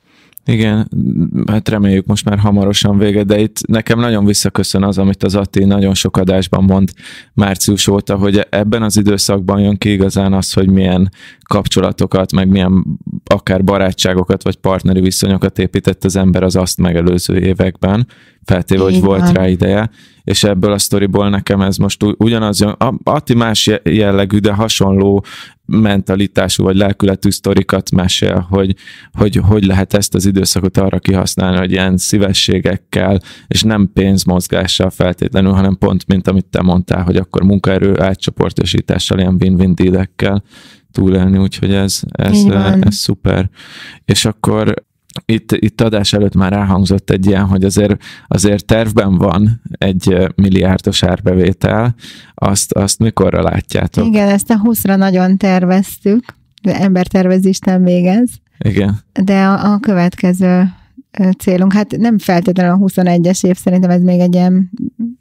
Igen, hát reméljük most már hamarosan vége, de itt nekem nagyon visszaköszön az, amit az Atti nagyon sok adásban mond március óta, hogy ebben az időszakban jön ki igazán az, hogy milyen kapcsolatokat, meg milyen akár barátságokat, vagy partneri viszonyokat épített az ember az azt megelőző években, feltéve, hogy volt rá ideje, és ebből a sztoriból nekem ez most ugyanaz jön, Atti más jellegű, de hasonló mentalitású vagy lelkületű sztorikat mesél, hogy, hogy hogy lehet ezt az időszakot arra kihasználni, hogy ilyen szívességekkel, és nem pénzmozgással feltétlenül, hanem pont, mint amit te mondtál, hogy akkor munkaerő átcsoportosítással, ilyen win-win dealekkel túlélni, úgyhogy ez, ez, ez szuper. És akkor Itt, itt adás előtt már elhangzott egy ilyen, hogy azért, azért tervben van egy milliárdos árbevétel, azt, azt mikorra látjátok? Igen, ezt a húszra nagyon terveztük, embertervezést nem végez. Igen. De a, a következő célunk, hát nem feltétlenül a huszonegyes év, szerintem ez még egy ilyen,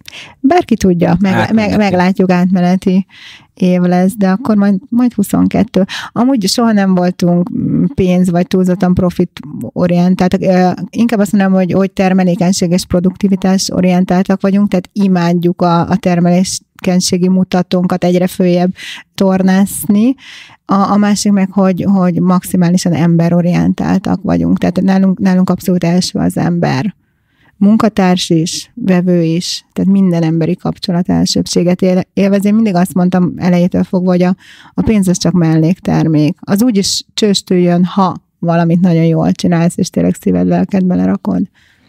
bárki tudja, meg, meg, meglátjuk, átmeneti év lesz, de akkor majd, majd huszonkettő. Amúgy soha nem voltunk pénz vagy túlzottan profit orientáltak. Inkább azt mondom, hogy, hogy termelékenység és produktivitás orientáltak vagyunk, tehát imádjuk a, a termelékenységi mutatónkat egyre följebb tornászni. A, a másik meg, hogy, hogy maximálisan emberorientáltak vagyunk, tehát nálunk, nálunk abszolút első az ember. Munkatárs is, vevő is, tehát minden emberi kapcsolat elsőbséget élvez. Én mindig azt mondtam elejétől fogva, hogy a, a pénz az csak melléktermék. Az úgyis csőstől jön, ha valamit nagyon jól csinálsz, és tényleg szíved, lelked belerakod.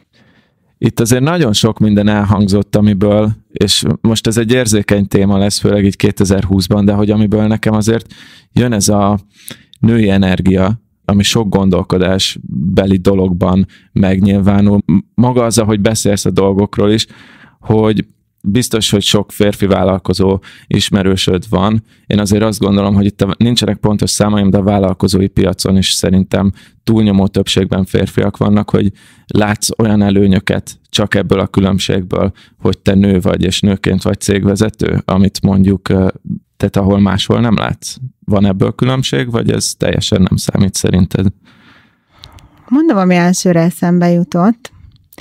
Itt azért nagyon sok minden elhangzott, amiből, és most ez egy érzékeny téma lesz, főleg így kétezer-húszban, de hogy amiből nekem azért jön ez a női energia, ami sok gondolkodás beli dologban megnyilvánul. Maga az, ahogy beszélsz a dolgokról is, hogy biztos, hogy sok férfi vállalkozó ismerősöd van. Én azért azt gondolom, hogy itt nincsenek pontos számaim, de a vállalkozói piacon is szerintem túlnyomó többségben férfiak vannak, hogy látsz olyan előnyöket csak ebből a különbségből, hogy te nő vagy, és nőként vagy cégvezető, amit mondjuk, tehát ahol máshol nem látsz. Van ebből különbség, vagy ez teljesen nem számít szerinted? Mondom, ami elsőre eszembe jutott,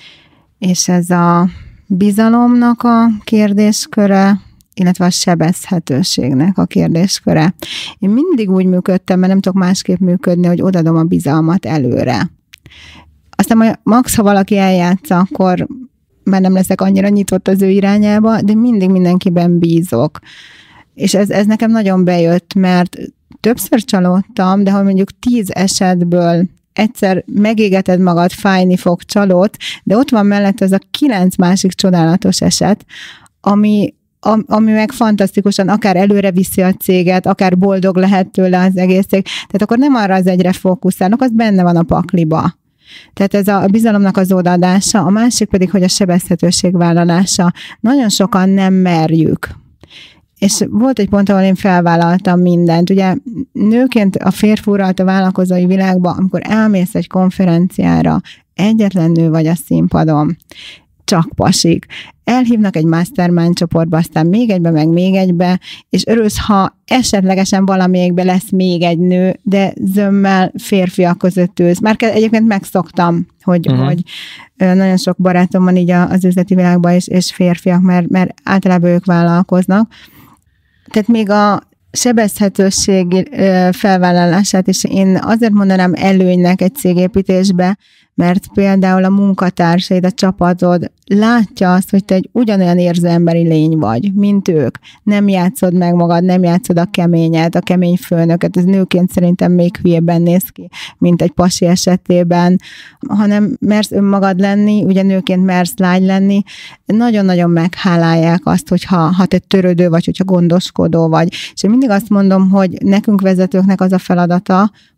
és ez a bizalomnak a kérdésköre, illetve a sebezhetőségnek a kérdésköre. Én mindig úgy működtem, mert nem tudok másképp működni, hogy odadom a bizalmat előre. Aztán majd max, ha valaki eljátsza, akkor már nem leszek annyira nyitott az ő irányába, de mindig mindenkiben bízok. És ez, ez nekem nagyon bejött, mert többször csalódtam, de ha mondjuk tíz esetből egyszer megégeted magad, fájni fog, csalód, de ott van mellett az a kilenc másik csodálatos eset, ami, ami meg fantasztikusan akár előre viszi a céget, akár boldog lehet tőle az egész cég. Tehát akkor nem arra az egyre fókuszálnak, az benne van a pakliba. Tehát ez a bizalomnak az odaadása, a másik pedig, hogy a sebezhetőség vállalása. Nagyon sokan nem merjük. És volt egy pont, ahol én felvállaltam mindent. Ugye nőként a férfi uralt a vállalkozói világban, amikor elmész egy konferenciára, egyetlen nő vagy a színpadon, csak pasik. Elhívnak egy mastermind csoportba, aztán még egybe, meg még egybe, és örülsz, ha esetlegesen valamelyikbe lesz még egy nő, de zömmel férfiak között ülsz. Már egyébként megszoktam, hogy, uh-huh. hogy nagyon sok barátom van így az üzleti világban, és, és férfiak, mert, mert általában ők vállalkoznak. Tehát még a sebezhetőség felvállalását is én azért mondanám előnynek egy cégépítésbe, mert például a munkatársaid, a csapatod látja azt, hogy te egy ugyanolyan érző emberi lény vagy, mint ők. Nem játszod meg magad, nem játszod a keményet, a kemény főnöket, ez nőként szerintem még hülyében néz ki, mint egy pasi esetében, hanem mersz önmagad lenni, ugye nőként mersz lágy lenni, nagyon-nagyon meghálálják azt, hogyha ha te törődő vagy, hogyha gondoskodó vagy. És én mindig azt mondom, hogy nekünk vezetőknek az a feladata,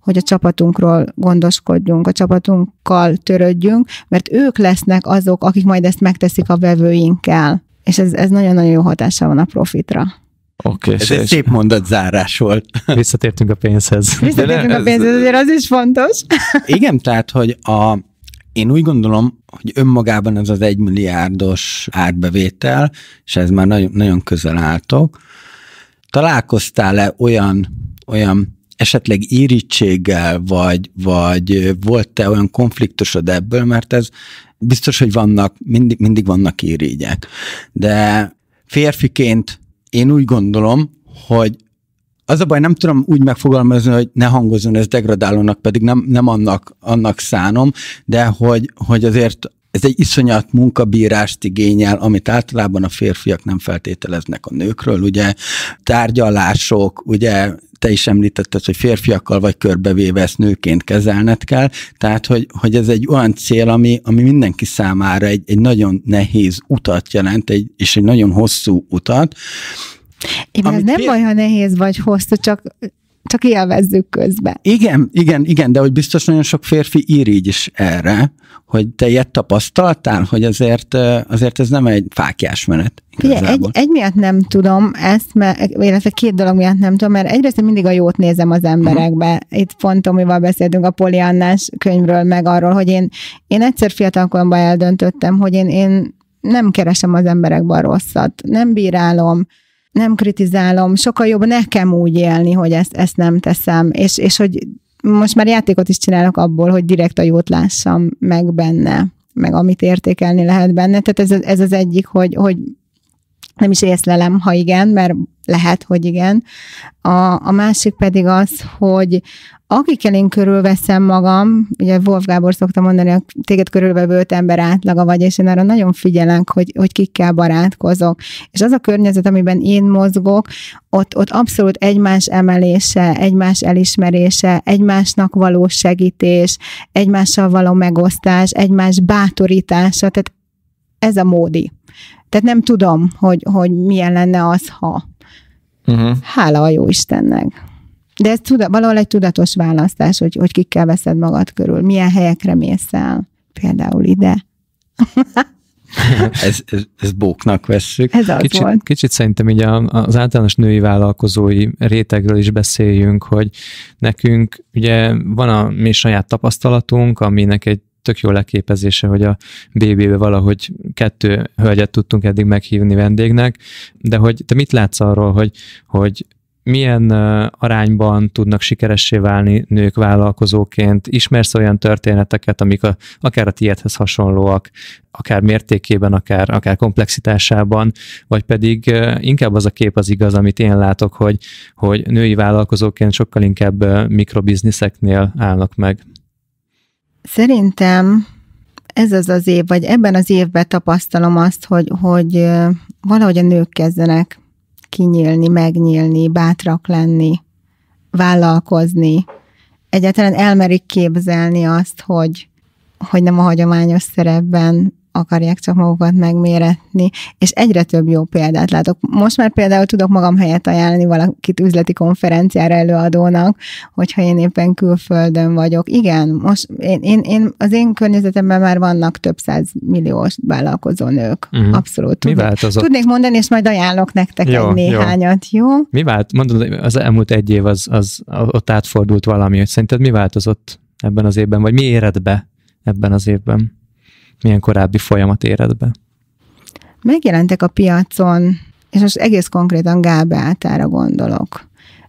hogy a csapatunkról gondoskodjunk, a csapatunkkal törődjünk, mert ők lesznek azok, akik majd ezt megteszik a vevőinkkel. És ez, ez nagyon-nagyon jó hatással van a profitra. Okay, ez egy szép mondatzárás volt. Visszatértünk a pénzhez. Visszatértünk a pénzhez, azért az is fontos. Igen, tehát, hogy a, én úgy gondolom, hogy önmagában ez az egymilliárdos árbevétel, és ez már nagyon, nagyon közel álltok. Találkoztál-e olyan, olyan esetleg irítséggel, vagy, vagy volt-e olyan konfliktusod ebből, mert ez biztos, hogy vannak, mindig, mindig vannak irigyek. De férfiként én úgy gondolom, hogy az a baj, nem tudom úgy megfogalmazni, hogy ne hangozzon ez degradálónak, pedig nem, nem annak, annak szánom, de hogy, hogy azért ez egy iszonyat munkabírást igényel, amit általában a férfiak nem feltételeznek a nőkről, ugye tárgyalások, ugye te is említetted, hogy férfiakkal vagy körbevéve ezt nőként kezelned kell, tehát hogy, hogy ez egy olyan cél, ami, ami mindenki számára egy, egy nagyon nehéz utat jelent, egy, és egy nagyon hosszú utat. Igen, ez nem fél... baj, ha nehéz vagy hosszú, csak, csak élvezzük közben. Igen, igen, igen, de hogy biztos nagyon sok férfi irigy is erre, hogy te ilyet tapasztaltál, hogy azért, azért ez nem egy fáklyás menet. Ugye, egy, egy miatt nem tudom ezt, mert, illetve két dolog miatt nem tudom, mert egyrészt mindig a jót nézem az emberekbe. Uh-huh. Itt pont, amivel beszéltünk a Pollyanás könyvről, meg arról, hogy én, én egyszer fiatalkoromban eldöntöttem, hogy én, én nem keresem az emberekben a rosszat, nem bírálom, nem kritizálom, sokkal jobb nekem úgy élni, hogy ezt, ezt nem teszem, és, és hogy most már játékot is csinálok abból, hogy direkt a jót lássam meg benne, meg amit értékelni lehet benne. Tehát ez, ez az egyik, hogy, hogy nem is észlelem, ha igen, mert lehet, hogy igen. A, a másik pedig az, hogy akikkel én körülveszem magam, ugye Wolf Gábor szokta mondani, hogy téged körülvevő öt ember átlaga vagy, és én arra nagyon figyelek, hogy, hogy kikkel barátkozok. És az a környezet, amiben én mozgok, ott, ott abszolút egymás emelése, egymás elismerése, egymásnak való segítés, egymással való megosztás, egymás bátorítása, tehát ez a módi. Tehát nem tudom, hogy, hogy milyen lenne az, ha. Uh-huh. Hála a jó Istennek. De ez tuda, valahol egy tudatos választás, hogy, hogy kikkel veszed magad körül. Milyen helyekre mész el? Például ide. ez, ez, ez bóknak vesszük. Ez az kicsit, volt. Kicsit szerintem így az általános női vállalkozói rétegről is beszéljünk, hogy nekünk ugye van a mi saját tapasztalatunk, aminek egy tök jó leképezése, hogy a bé bé-be valahogy kettő hölgyet tudtunk eddig meghívni vendégnek, de hogy te mit látsz arról, hogy, hogy milyen arányban tudnak sikeressé válni nők vállalkozóként? Ismersz olyan történeteket, amik a, akár a tiédhez hasonlóak, akár mértékében, akár, akár komplexitásában, vagy pedig inkább az a kép az igaz, amit én látok, hogy, hogy női vállalkozóként sokkal inkább mikrobizniszeknél állnak meg? Szerintem ez az az év, vagy ebben az évben tapasztalom azt, hogy, hogy valahogy a nők kezdenek kinyílni, megnyílni, bátrak lenni, vállalkozni. Egyáltalán elmerik képzelni azt, hogy, hogy nem a hagyományos szerepben akarják csak magukat megméretni, és egyre több jó példát látok. Most már például tudok magam helyet ajánlani valakit üzleti konferenciára előadónak, hogyha én éppen külföldön vagyok. Igen, most én, én, én az én környezetemben már vannak több száz milliós vállalkozó nők. Uh-huh. Abszolút. Tudnék, Mi változott? Tudnék mondani, és majd ajánlok nektek jó, egy néhányat, jó? jó? Mi vált? Mondod, az elmúlt egy év az, az ott átfordult valami, hogy szerinted mi változott ebben az évben, vagy mi éred be ebben az évben? Milyen korábbi folyamat éred be? Megjelentek a piacon, és most egész konkrétan Gál Beátára gondolok,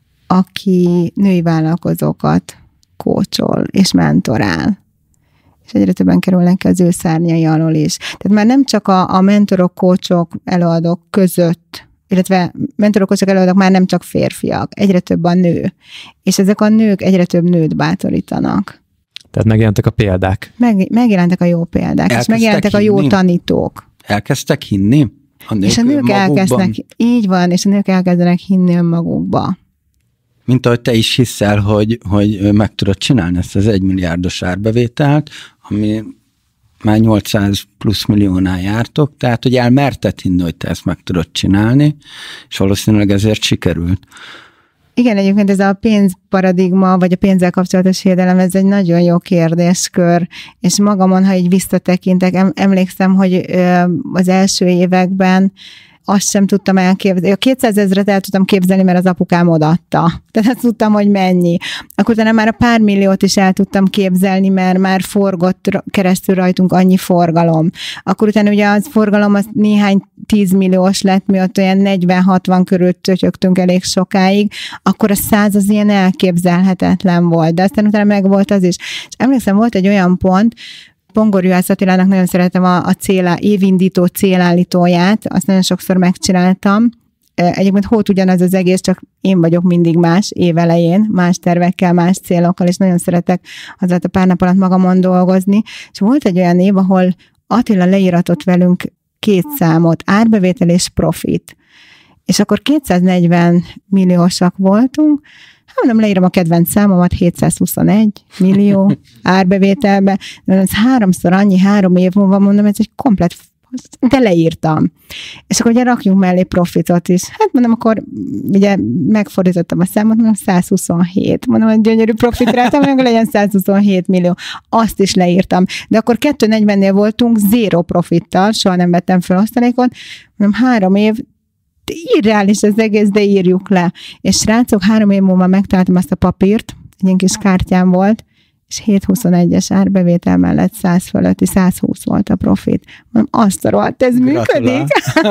aki női vállalkozókat kócsol és mentorál. És egyre többen kerülnek ki az ő szárnyai alól is. Tehát már nem csak a, a mentorok, kócsok, előadók között, illetve mentorok, kócsok, előadók már nem csak férfiak, egyre több a nő. És ezek a nők egyre több nőt bátorítanak. Tehát megjelentek a példák. Meg, megjelentek a jó példák, elkezdtek és megjelentek hinni. A jó tanítók. Elkezdtek hinni? A nők és a nők elkezdnek, így van, és a nők elkezdenek hinni önmagukba. Mint ahogy te is hiszel, hogy, hogy meg tudod csinálni ezt az egymilliárdos árbevételt, ami már nyolcszáz plusz milliónál jártok, tehát hogy elmerted hinni, hogy te ezt meg tudod csinálni, és valószínűleg ezért sikerült. Igen, egyébként ez a pénzparadigma, vagy a pénzzel kapcsolatos hiedelem, ez egy nagyon jó kérdéskör, és magamon, ha így visszatekintek, emlékszem, hogy az első években azt sem tudtam elképzelni. A kétszázezret el tudtam képzelni, mert az apukám odaadta. Tehát azt tudtam, hogy mennyi. Akkor utána már a pár milliót is el tudtam képzelni, mert már forgott keresztül rajtunk annyi forgalom. Akkor utána ugye az forgalom az néhány tízmilliós lett, mi ott olyan negyven-hatvan körül tötyögtünk elég sokáig, akkor a száz az ilyen elképzelhetetlen volt. De aztán utána meg volt az is. És emlékszem, volt egy olyan pont, Pongor Juhász Attilának nagyon szeretem a, a célá, évindító célállítóját, azt nagyon sokszor megcsináltam. Egyébként hót ugyanaz az egész, csak én vagyok mindig más évelején, más tervekkel, más célokkal, és nagyon szeretek az a pár nap alatt magamon dolgozni. És volt egy olyan év, ahol Attila leíratott velünk két számot, árbevétel és profit. És akkor kétszáznegyven milliósak voltunk, hát mondom, leírom a kedvenc számomat, hétszázhuszonegy millió árbevételbe, de ez háromszor annyi, három év múlva mondom, ez egy komplet, de leírtam. És akkor ugye rakjunk mellé profitot is. Hát mondom, akkor ugye megfordítottam a számot, mondom, százhuszonhét. Mondom, hogy gyönyörű profitra, mondom, legyen százhuszonhét millió. Azt is leírtam. De akkor kétszáznegyvennél voltunk, zéro profittal, soha nem vettem fel osztalékot. Mondom, három év, irreális az egész, de írjuk le. És srácok, három év múlva megtaláltam azt a papírt, egy ilyen kis kártyám volt, és hétszázhuszonegyes árbevétel mellett száz fölötti, százhúsz volt a profit. Mondom, azt a rohadt, ez működik.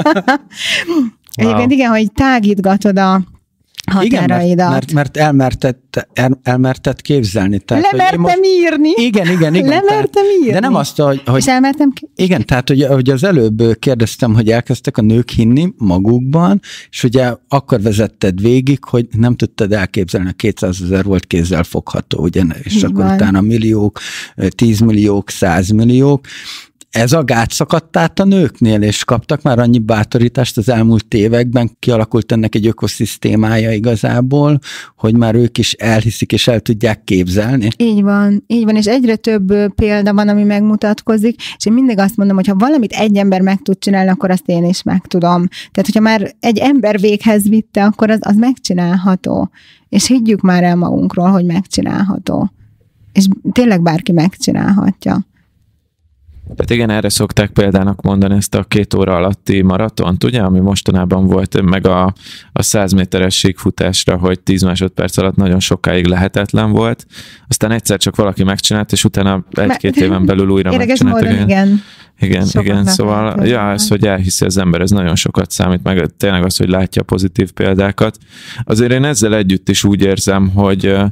Egyébként igen, hogy tágítgatod a határaidat. Igen, mert, mert elmerted, el, elmerted képzelni. Tehát, Lemertem most... írni. Igen, igen, igen. Lemertem tehát, írni. De nem azt, hogy... hogy és elmertem igen, tehát hogy, hogy az előbb kérdeztem, hogy elkezdtek a nők hinni magukban, és ugye akkor vezetted végig, hogy nem tudtad elképzelni, a kétszázezer volt kézzel fogható, ugye, és így akkor van. utána milliók, tízmilliók, százmilliók. Ez a gát szakadt át a nőknél, és kaptak már annyi bátorítást az elmúlt években, kialakult ennek egy ökoszisztémája igazából, hogy már ők is elhiszik, és el tudják képzelni. Így van, így van, és egyre több példa van, ami megmutatkozik, és én mindig azt mondom, hogy ha valamit egy ember meg tud csinálni, akkor azt én is meg tudom. Tehát, hogyha már egy ember véghez vitte, akkor az, az megcsinálható. És higgyük már el magunkról, hogy megcsinálható. És tényleg bárki megcsinálhatja. Tehát igen, erre szokták példának mondani ezt a két óra alatti maratont, ugye, ami mostanában volt, meg a, a száz méteres síkfutásra, hogy tíz másodperc alatt nagyon sokáig lehetetlen volt. Aztán egyszer csak valaki megcsinált, és utána egy-két éven belül újra megcsináltak. Módon, igen. Igen, igen, szóval ja, ez, hogy elhiszi az ember, ez nagyon sokat számít, meg tényleg az, hogy látja a pozitív példákat. Azért én ezzel együtt is úgy érzem, hogy uh,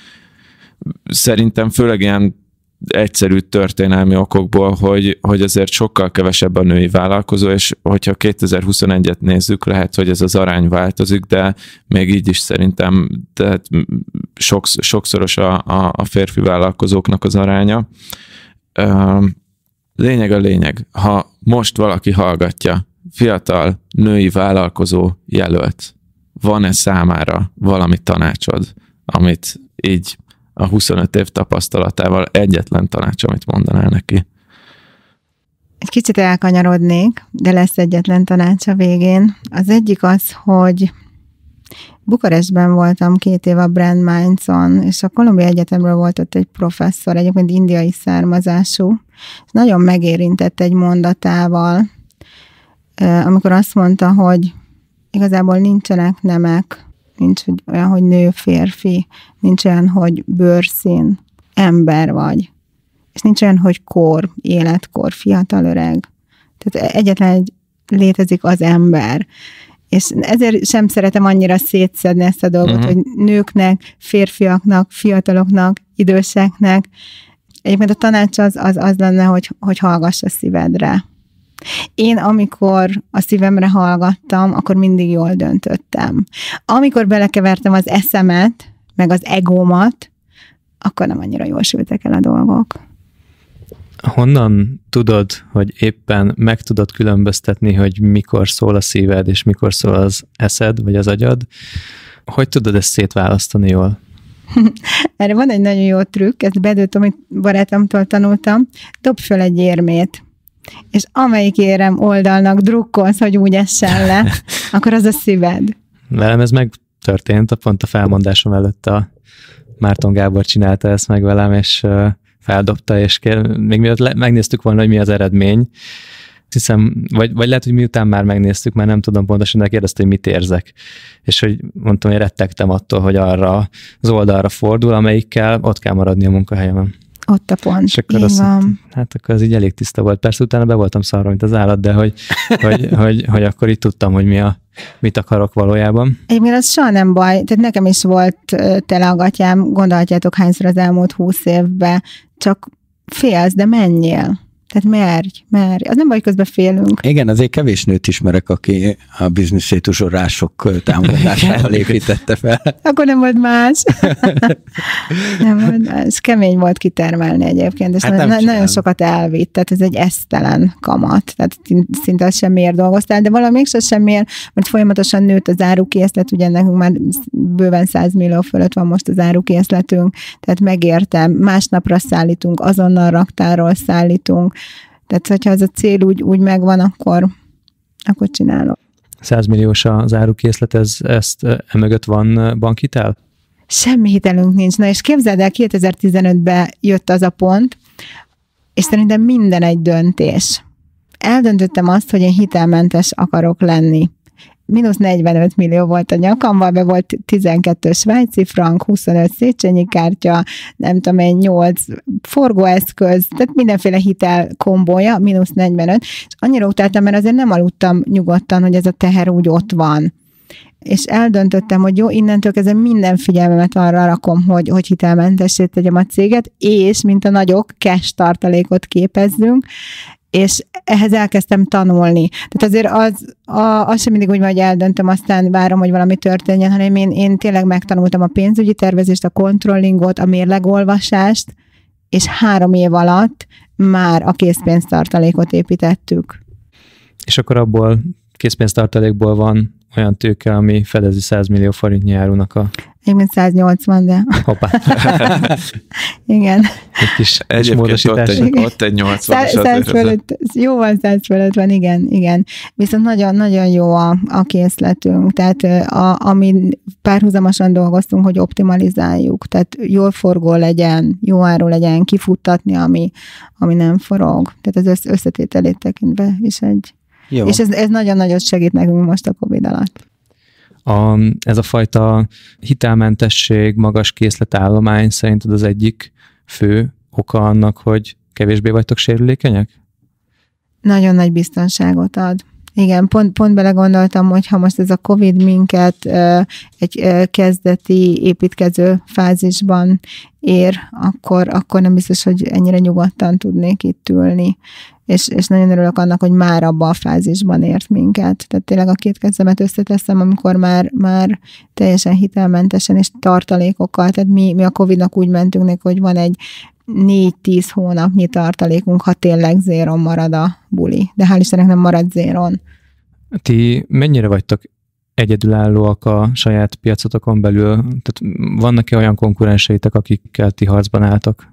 szerintem főleg ilyen egyszerű történelmi okokból, hogy, hogy azért sokkal kevesebb a női vállalkozó, és hogyha kétezer-huszonegyet nézzük, lehet, hogy ez az arány változik, de még így is szerintem tehát soks, sokszoros a, a, a férfi vállalkozóknak az aránya. Lényeg a lényeg, ha most valaki hallgatja, fiatal női vállalkozó jelölt, van-e számára valami tanácsod, amit így a huszonöt év tapasztalatával egyetlen tanács, amit mondanál neki? Egy kicsit elkanyarodnék, de lesz egyetlen tanács a végén. Az egyik az, hogy Bukarestben voltam két év a Brand Minds-on, és a Columbia Egyetemről volt ott egy professzor, egyébként indiai származású, és nagyon megérintett egy mondatával, amikor azt mondta, hogy igazából nincsenek nemek, nincs olyan, hogy nő, férfi, nincs olyan, hogy bőrszín, ember vagy. És nincs olyan, hogy kor, életkor, fiatal, öreg. Tehát egyetlen egy létezik az ember. És ezért sem szeretem annyira szétszedni ezt a dolgot, uh-huh. hogy nőknek, férfiaknak, fiataloknak, időseknek. Egyébként a tanács az, az, az lenne, hogy, hogy hallgass a szívedre. Én, amikor a szívemre hallgattam, akkor mindig jól döntöttem. Amikor belekevertem az eszemet, meg az egómat, akkor nem annyira jól sültek el a dolgok. Honnan tudod, hogy éppen meg tudod különböztetni, hogy mikor szól a szíved, és mikor szól az eszed, vagy az agyad? Hogy tudod ezt szétválasztani jól? Erre van egy nagyon jó trükk, ezt Bedőt, amit barátomtól tanultam. Dobd föl egy érmét, és amelyik érem oldalnak drukkolsz, hogy úgy essen le, akkor az a szíved. Velem ez meg történt. Pont a felmondásom előtt a Márton Gábor csinálta ezt meg velem, és feldobta, és még mielőtt megnéztük volna, hogy mi az eredmény, hiszem, vagy, vagy lehet, hogy miután már megnéztük, már nem tudom pontosan, de kérdezte, hogy mit érzek. És hogy mondtam, hogy rettegtem attól, hogy arra az oldalra fordul, amelyikkel ott kell maradni a munkahelyemen. Ott a pont. És akkor azt, hát akkor az így elég tiszta volt. Persze utána be voltam szarva, mint az állat, de hogy, hogy, hogy, hogy akkor így tudtam, hogy mi a, mit akarok valójában. Egyébként az soha nem baj. Tehát nekem is volt tele a gatyám, gondolhatjátok hányszor az elmúlt húsz évben, csak félsz, de menjél. Tehát merj, merj. Az nem baj, közben félünk. Igen, azért kevés nőt ismerek, aki a bizniszét uzsorások támogatásával építette fel. Akkor nem volt más. nem volt más. Kemény volt kitermelni egyébként, és hát na- na- nagyon sokat elvitt, tehát ez egy esztelen kamat, tehát szinte semmiért dolgoztál, de valami mégsem semmiért, mert folyamatosan nőtt az árukészlet, ugye nekünk már bőven száz millió fölött van most az árukészletünk, tehát megértem, másnapra szállítunk, azonnal raktárról szállítunk, tehát, hogyha ez a cél úgy, úgy megvan, akkor, akkor csinálok. száz milliós az árukészlet, ez, ezt emögött van bankhitel? Semmi hitelünk nincs. Na és képzeld el, kétezer-tizenötben jött az a pont, és szerintem minden egy döntés. Eldöntöttem azt, hogy én hitelmentes akarok lenni. Mínusz negyvenöt millió volt a nyakamban, be volt tizenkettő svájci frank, huszonöt Széchenyi kártya, nem tudom én, nyolc forgóeszköz, tehát mindenféle hitel kombója, mínusz negyvenöt, és annyira utáltam, mert azért nem aludtam nyugodtan, hogy ez a teher úgy ott van. És eldöntöttem, hogy jó, innentől kezdve minden figyelmemet arra rakom, hogy, hogy hitelmentessé tegyem a céget, és mint a nagyok, cash tartalékot képezzünk, és ehhez elkezdtem tanulni. Tehát azért az, a, az sem mindig úgy van, hogy eldöntöm, aztán várom, hogy valami történjen, hanem én, én tényleg megtanultam a pénzügyi tervezést, a controllingot, a mérlegolvasást, és három év alatt már a készpénztartalékot építettük. És akkor abból készpénztartalékból van olyan tőke, ami fedezi száz millió forintnyi árunak a... Egyébként száznyolcvan, de... Hoppá. Igen. Egy kis, kis módosítás. Ott egy, ott egy nyolcvanas. száz fölött, jó van, száz fölött van, igen, igen. Viszont nagyon, nagyon jó a, a készletünk, tehát a, ami párhuzamosan dolgoztunk, hogy optimalizáljuk, tehát jól forgó legyen, jó áru legyen, kifuttatni, ami, ami nem forog. Tehát az összetételét tekintve is egy... Jó. És ez, ez nagyon nagyot segít nekünk most a Covid alatt. A, ez a fajta hitelmentesség, magas készletállomány szerinted az egyik fő oka annak, hogy kevésbé vagytok sérülékenyek? Nagyon nagy biztonságot ad. Igen, pont, pont belegondoltam, hogy ha most ez a Covid minket uh, egy uh, kezdeti építkező fázisban ér, akkor, akkor nem biztos, hogy ennyire nyugodtan tudnék itt ülni. És, és nagyon örülök annak, hogy már abban a fázisban ért minket. Tehát tényleg a két kezemet összeteszem, amikor már, már teljesen hitelmentesen és tartalékokkal, tehát mi, mi a Covidnak úgy mentünk neki, hogy van egy négy-tíz hónapnyi tartalékunk, ha tényleg zéron marad a buli. De hál' Istennek nem marad zéron. Ti mennyire vagytok egyedülállóak a saját piacotokon belül? Tehát vannak-e olyan konkurenseitek, akikkel ti harcban álltok?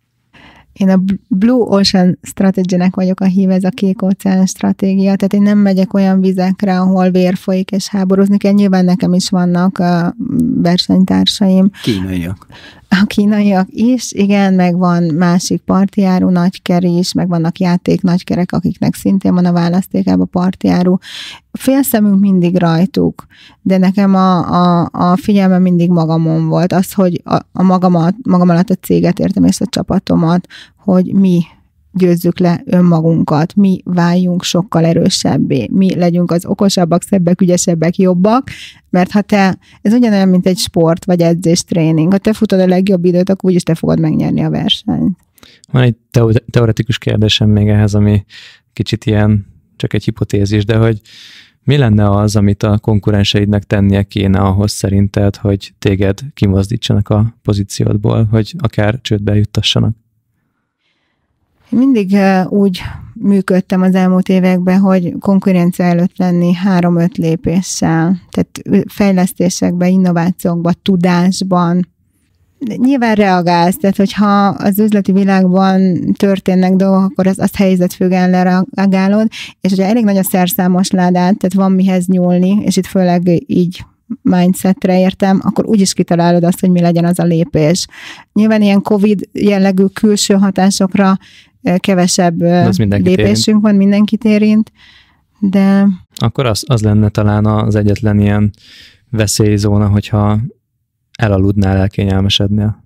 Én a Blue Ocean Strategy-nek vagyok a híve, ez a kék óceán stratégia, tehát én nem megyek olyan vizekre, ahol vér folyik és háborúzni kell. Nyilván nekem is vannak a versenytársaim. Kínaiak. A kínaiak is, igen, meg van másik partijáru nagyker is, meg vannak játék nagykerek, akiknek szintén van a választékában partijáru. Félszemünk mindig rajtuk, de nekem a, a, a figyelmem mindig magamon volt. Az, hogy a, a magamat, magam alatt a céget értem és a csapatomat, hogy mi győzzük le önmagunkat, mi váljunk sokkal erősebbé, mi legyünk az okosabbak, szebbek, ügyesebbek, jobbak, mert ha te, ez ugyanolyan, mint egy sport, vagy edzés, tréning, ha te futod a legjobb időt, akkor úgyis te fogod megnyerni a versenyt. Van egy teoretikus kérdésem még ehhez, ami kicsit ilyen, csak egy hipotézis, de hogy mi lenne az, amit a konkurenseidnek tennie kéne ahhoz szerinted, hogy téged kimozdítsanak a pozíciódból, hogy akár csődbe juttassanak? Mindig úgy működtem az elmúlt években, hogy konkurencia előtt lenni három-öt lépéssel, tehát fejlesztésekben, innovációkban, tudásban. Nyilván reagálsz, tehát hogyha az üzleti világban történnek dolgok, akkor azt, azt helyzetfüggően lereagálod, és hogyha elég nagy a szerszámos ládát, tehát van mihez nyúlni, és itt főleg így mindsetre értem, akkor úgyis kitalálod azt, hogy mi legyen az a lépés. Nyilván ilyen Covid jellegű külső hatásokra kevesebb lépésünk érint. van, mindenkit érint, de... Akkor az, az lenne talán az egyetlen ilyen veszélyzóna, hogyha elaludnál, elkényelmesednél.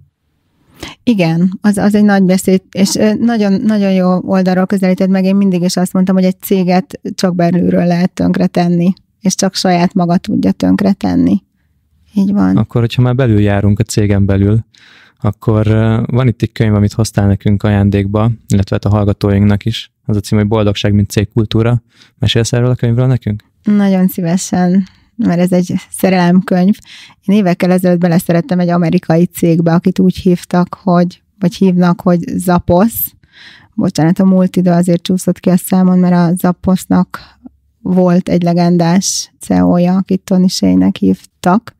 Igen, az, az egy nagy veszély, és nagyon, nagyon jó oldalról közelíted meg, én mindig is azt mondtam, hogy egy céget csak belülről lehet tönkretenni, és csak saját maga tudja tönkretenni. Így van. Akkor, hogyha már belül járunk a cégen belül, akkor van itt egy könyv, amit hoztál nekünk ajándékba, illetve a hallgatóinknak is. Az a cím, hogy Boldogság, mint cégkultúra. Mesélsz erről a könyvről nekünk? Nagyon szívesen, mert ez egy szerelemkönyv. Én évekkel ezelőtt beleszerettem egy amerikai cégbe, akit úgy hívtak, hogy, vagy hívnak, hogy Zappos. Bocsánat, a múlt idő azért csúszott ki a számon, mert a Zapposnak volt egy legendás cé e o-ja, akit Tony Hsiehnek hívtak.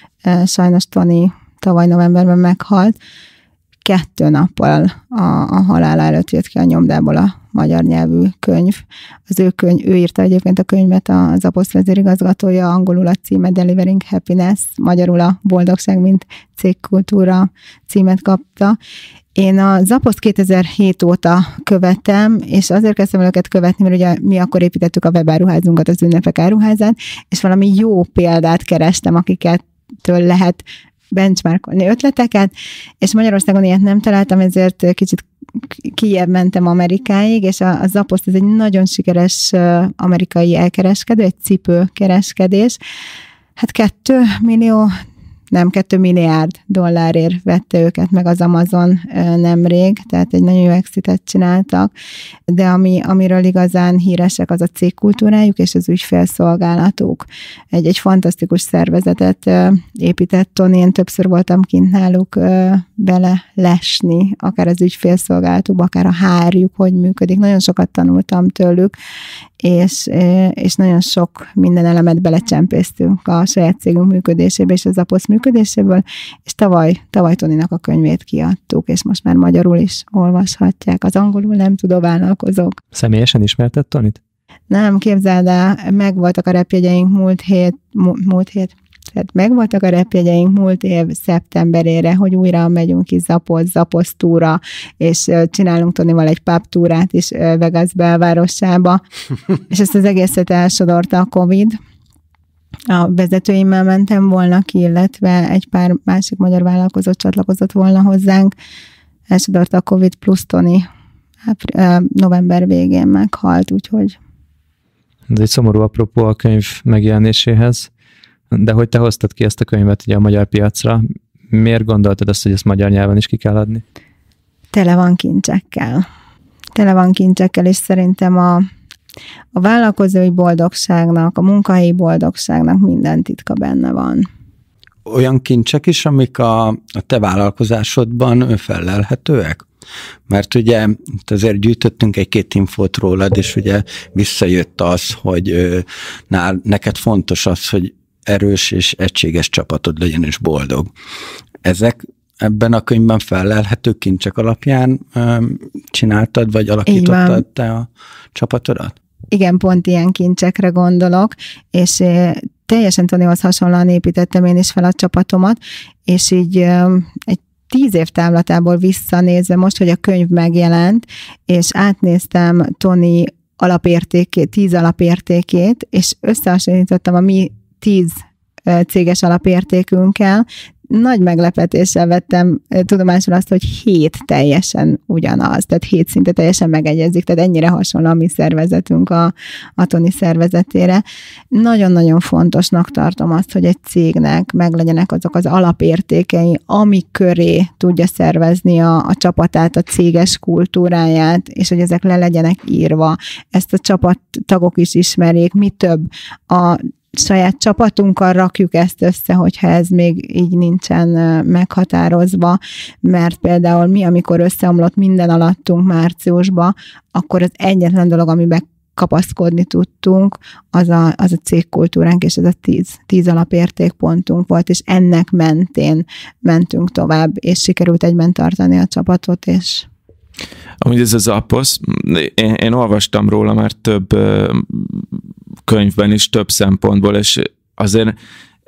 Sajnos Tony tavaly novemberben meghalt. Kettő nappal a, a halála előtt jött ki a nyomdából a magyar nyelvű könyv. Az ő könyv, ő írta egyébként a könyvet, az Zappos vezérigazgatója, angolul a címe Delivering Happiness, magyarul a Boldogság, mint cégkultúra címet kapta. Én a Zappos kétezer-hét óta követem, és azért kezdtem őket követni, mert ugye mi akkor építettük a webáruházunkat, az Ünnepek áruházát, és valami jó példát kerestem, akiket től lehet benchmarkolni ötleteket, és Magyarországon ilyet nem találtam, ezért kicsit kijebb mentem Amerikáig, és a, a Zappos ez egy nagyon sikeres amerikai elkereskedő, egy cipőkereskedés. Hát kettő millió, nem kettő milliárd dollárért vette őket meg az Amazon nemrég, tehát egy nagyon jó exitet csináltak, de ami, amiről igazán híresek, az a cégkultúrájuk és az ügyfélszolgálatuk. Egy, egy fantasztikus szervezetet épített Tony, én többször voltam kint náluk bele lesni, akár az ügyfélszolgálatukba, akár a hárjuk, hogy működik. Nagyon sokat tanultam tőlük, és, és nagyon sok minden elemet belecsempésztünk a saját cégünk működésébe és az Zappos működéséből, és tavaly, tavaly Tonynak a könyvét kiadtuk, és most már magyarul is olvashatják. Az angolul nem tudó vállalkozók. Személyesen ismerted Tonit? Nem, képzeld el, megvoltak a repjegyeink múlt hét, múlt hét, tehát megvoltak a repjegyeink múlt év szeptemberére, hogy újra megyünk ki Zappos, Zappos túra, és csinálunk Tonival egy pub túrát is Vegas belvárosába, és ezt az egészet elsodorta a Covid. A vezetőimmel mentem volna ki, illetve egy pár másik magyar vállalkozó csatlakozott volna hozzánk. Elsodorta a Covid plusz Tony november végén meghalt, úgyhogy... Ez egy szomorú apropó a könyv megjelenéséhez. De hogy te hoztad ki ezt a könyvet ugye a magyar piacra, miért gondoltad azt, hogy ezt magyar nyelven is ki kell adni? Tele van kincsekkel. Tele van kincsekkel, és szerintem a, a vállalkozói boldogságnak, a munkahelyi boldogságnak minden titka benne van. Olyan kincsek is, amik a, a te vállalkozásodban fellelhetőek? Mert ugye azért gyűjtöttünk egy-két infót rólad, és ugye visszajött az, hogy nál, neked fontos az, hogy erős és egységes csapatod legyen és boldog. Ezek ebben a könyvben fellelhető kincsek alapján um, csináltad, vagy alakítottad te a csapatodat? Igen, pont ilyen kincsekre gondolok, és eh, teljesen Tonyhoz hasonlóan építettem én is fel a csapatomat, és így eh, egy tíz év távlatából visszanézve most, hogy a könyv megjelent, és átnéztem Tony alapértékét, tíz alapértékét, és összehasonlítottam a mi tíz céges alapértékünkkel. Nagy meglepetéssel vettem tudomásul azt, hogy hét teljesen ugyanaz, tehát hét szinte teljesen megegyezik, tehát ennyire hasonló a mi szervezetünk a, a Tony szervezetére. Nagyon-nagyon fontosnak tartom azt, hogy egy cégnek meglegyenek azok az alapértékei, amik köré tudja szervezni a, a csapatát, a céges kultúráját, és hogy ezek le legyenek írva. Ezt a csapattagok is ismerjék, mi több a saját csapatunkkal rakjuk ezt össze, hogyha ez még így nincsen meghatározva, mert például mi, amikor összeomlott minden alattunk márciusba, akkor az egyetlen dolog, amiben kapaszkodni tudtunk, az a, az a cégkultúránk, és ez a tíz, tíz alapértékpontunk volt, és ennek mentén mentünk tovább, és sikerült egyben tartani a csapatot, és Amúgy ez az Zappos, én, én olvastam róla már több könyvben is, több szempontból, és azért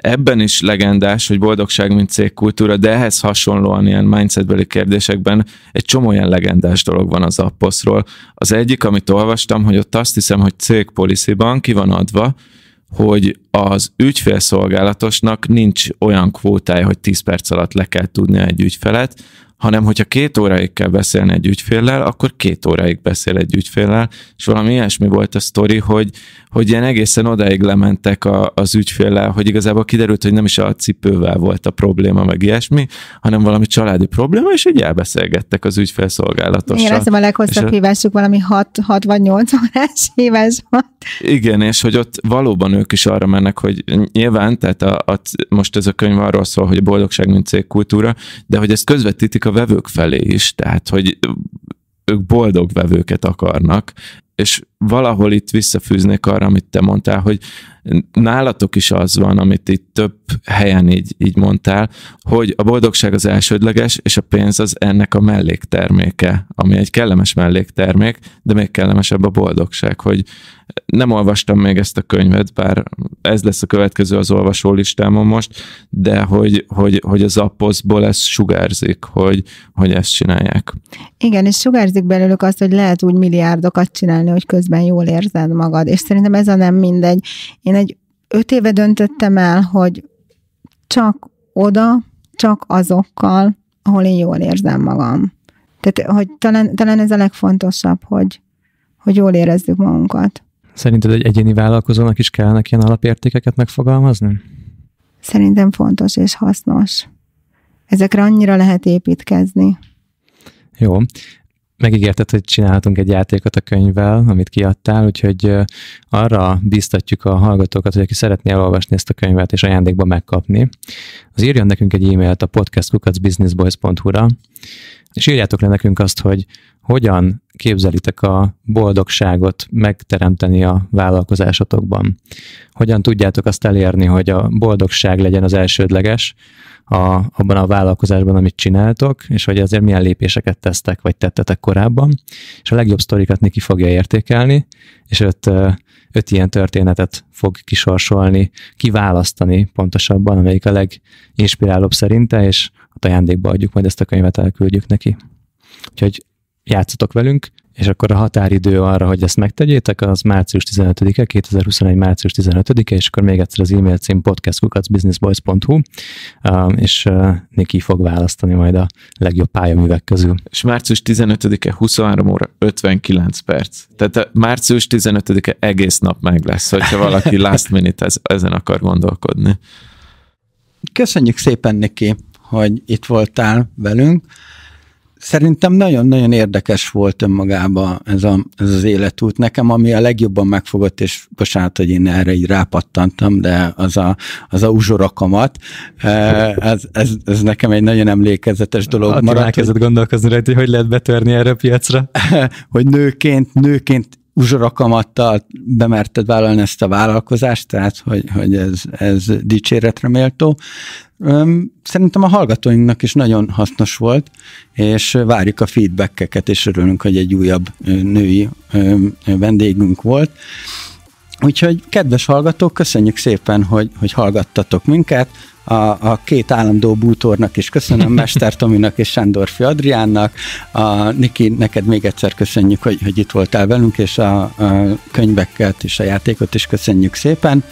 ebben is legendás, hogy boldogság, mint cégkultúra, de ehhez hasonlóan ilyen mindsetbeli kérdésekben egy csomó ilyen legendás dolog van az Apposzról. Az egyik, amit olvastam, hogy ott azt hiszem, hogy cégpolicyban ki van adva, hogy az ügyfélszolgálatosnak nincs olyan kvótája, hogy tíz perc alatt le kell tudnia egy ügyfelet, hanem hogyha két óráig kell beszélni egy ügyféllel, akkor két óráig beszél egy ügyféllel, és valami ilyesmi volt a sztori, hogy, hogy ilyen egészen odáig lementek a, az ügyféllel, hogy igazából kiderült, hogy nem is a cipővel volt a probléma, meg ilyesmi, hanem valami családi probléma, és így elbeszélgettek az ügyfélszolgálatossal. Én azt hiszem a leghosszabb hívásuk valami hat vagy nyolc órás hívás volt. Igen, és hogy ott valóban ők is arra mennek, hogy nyilván, tehát a, a, most ez a könyv arról szól, hogy a boldogság mint cégkultúra, de hogy ezt közvetítik a vevők felé is, tehát hogy ők boldog vevőket akarnak, és valahol itt visszafűznék arra, amit te mondtál, hogy nálatok is az van, amit itt több helyen így, így mondtál, hogy a boldogság az elsődleges, és a pénz az ennek a mellékterméke, ami egy kellemes melléktermék, de még kellemesebb a boldogság, hogy nem olvastam még ezt a könyvet, bár ez lesz a következő az olvasólistámon most, de hogy, hogy, hogy az Apposzból ez sugárzik, hogy, hogy ezt csinálják. Igen, és sugárzik belőlük azt, hogy lehet úgy milliárdokat csinálni, hogy közben jól érzed magad, és szerintem ez a nem mindegy. Én egy öt éve döntöttem el, hogy csak oda, csak azokkal, ahol én jól érzem magam. Tehát, hogy talán, talán ez a legfontosabb, hogy, hogy jól érezzük magunkat. Szerinted egy egyéni vállalkozónak is kellene ilyen alapértékeket megfogalmazni? Szerintem fontos és hasznos. Ezekre annyira lehet építkezni. Jó. Megígérted, hogy csinálhatunk egy játékot a könyvvel, amit kiadtál, úgyhogy arra bíztatjuk a hallgatókat, hogy aki szeretné elolvasni ezt a könyvet és ajándékba megkapni, az írjon nekünk egy e-mailt a podcast kukac businessboys pont hu-ra, és írjátok le nekünk azt, hogy hogyan képzelitek a boldogságot megteremteni a vállalkozásotokban. Hogyan tudjátok azt elérni, hogy a boldogság legyen az elsődleges a, abban a vállalkozásban, amit csináltok, és hogy azért milyen lépéseket tesztek, vagy tettetek korábban. És a legjobb sztorikat Niki fogja értékelni, és öt, öt ilyen történetet fog kisorsolni, kiválasztani pontosabban, amelyik a leginspirálóbb szerinte, és a ajándékba adjuk, majd ezt a könyvet elküldjük neki. Úgyhogy játszatok velünk, és akkor a határidő arra, hogy ezt megtegyétek, az március tizenötödike, kétezer-huszonegy. március tizenötödike, és akkor még egyszer az e-mail cím podcast kukac businessboys pont hu, és Niki fog választani majd a legjobb pályaművek közül. És március tizenötödike, huszonhárom óra ötvenkilenc perc. Tehát a március tizenötödike egész nap meg lesz, hogyha valaki last minute ez, ezen akar gondolkodni. Köszönjük szépen, Niki, hogy itt voltál velünk. Szerintem nagyon-nagyon érdekes volt önmagában ez, a, ez az életút. Nekem, ami a legjobban megfogott, és bocsánat, hogy én erre így rápattantam, de az a, az a uzsorakamat, ez, ez, ez nekem egy nagyon emlékezetes dolog Attila maradt. Elkezdett gondolkozni rajta, hogy hogy lehet betörni erre a piacra. Hogy nőként, nőként uzsorakamattal bemerted vállalni ezt a vállalkozást, tehát hogy, hogy ez, ez dicséretre méltó. Szerintem a hallgatóinknak is nagyon hasznos volt, és várjuk a feedbackeket, és örülünk, hogy egy újabb női vendégünk volt. Úgyhogy, kedves hallgatók, köszönjük szépen, hogy, hogy hallgattatok minket. A, a két állandó bútornak is köszönöm, Mester Tominak és Sándorfi Adriánnak. A Niki, neked még egyszer köszönjük, hogy, hogy itt voltál velünk, és a, a könyveket és a játékot is köszönjük szépen.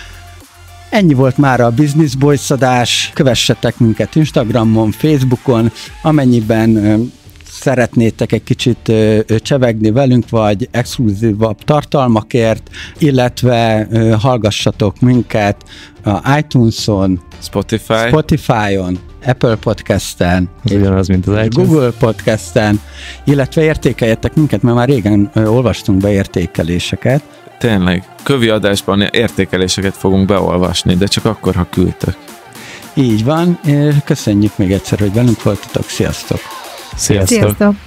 Ennyi volt már a Business Boys adás. Kövessetek minket Instagramon, Facebookon, amennyiben szeretnétek egy kicsit csevegni velünk, vagy exkluzívabb tartalmakért, illetve hallgassatok minket a iTunes-on, Spotify. Spotify-on, Apple Podcast-en, ugyanaz, mint az iTunes. Google Podcast-en, illetve értékeljetek minket, mert már régen olvastunk be értékeléseket. Tényleg, kövi adásban értékeléseket fogunk beolvasni, de csak akkor, ha küldtök. Így van, és köszönjük még egyszer, hogy velünk voltatok. Sziasztok! Sziasztok! Sziasztok.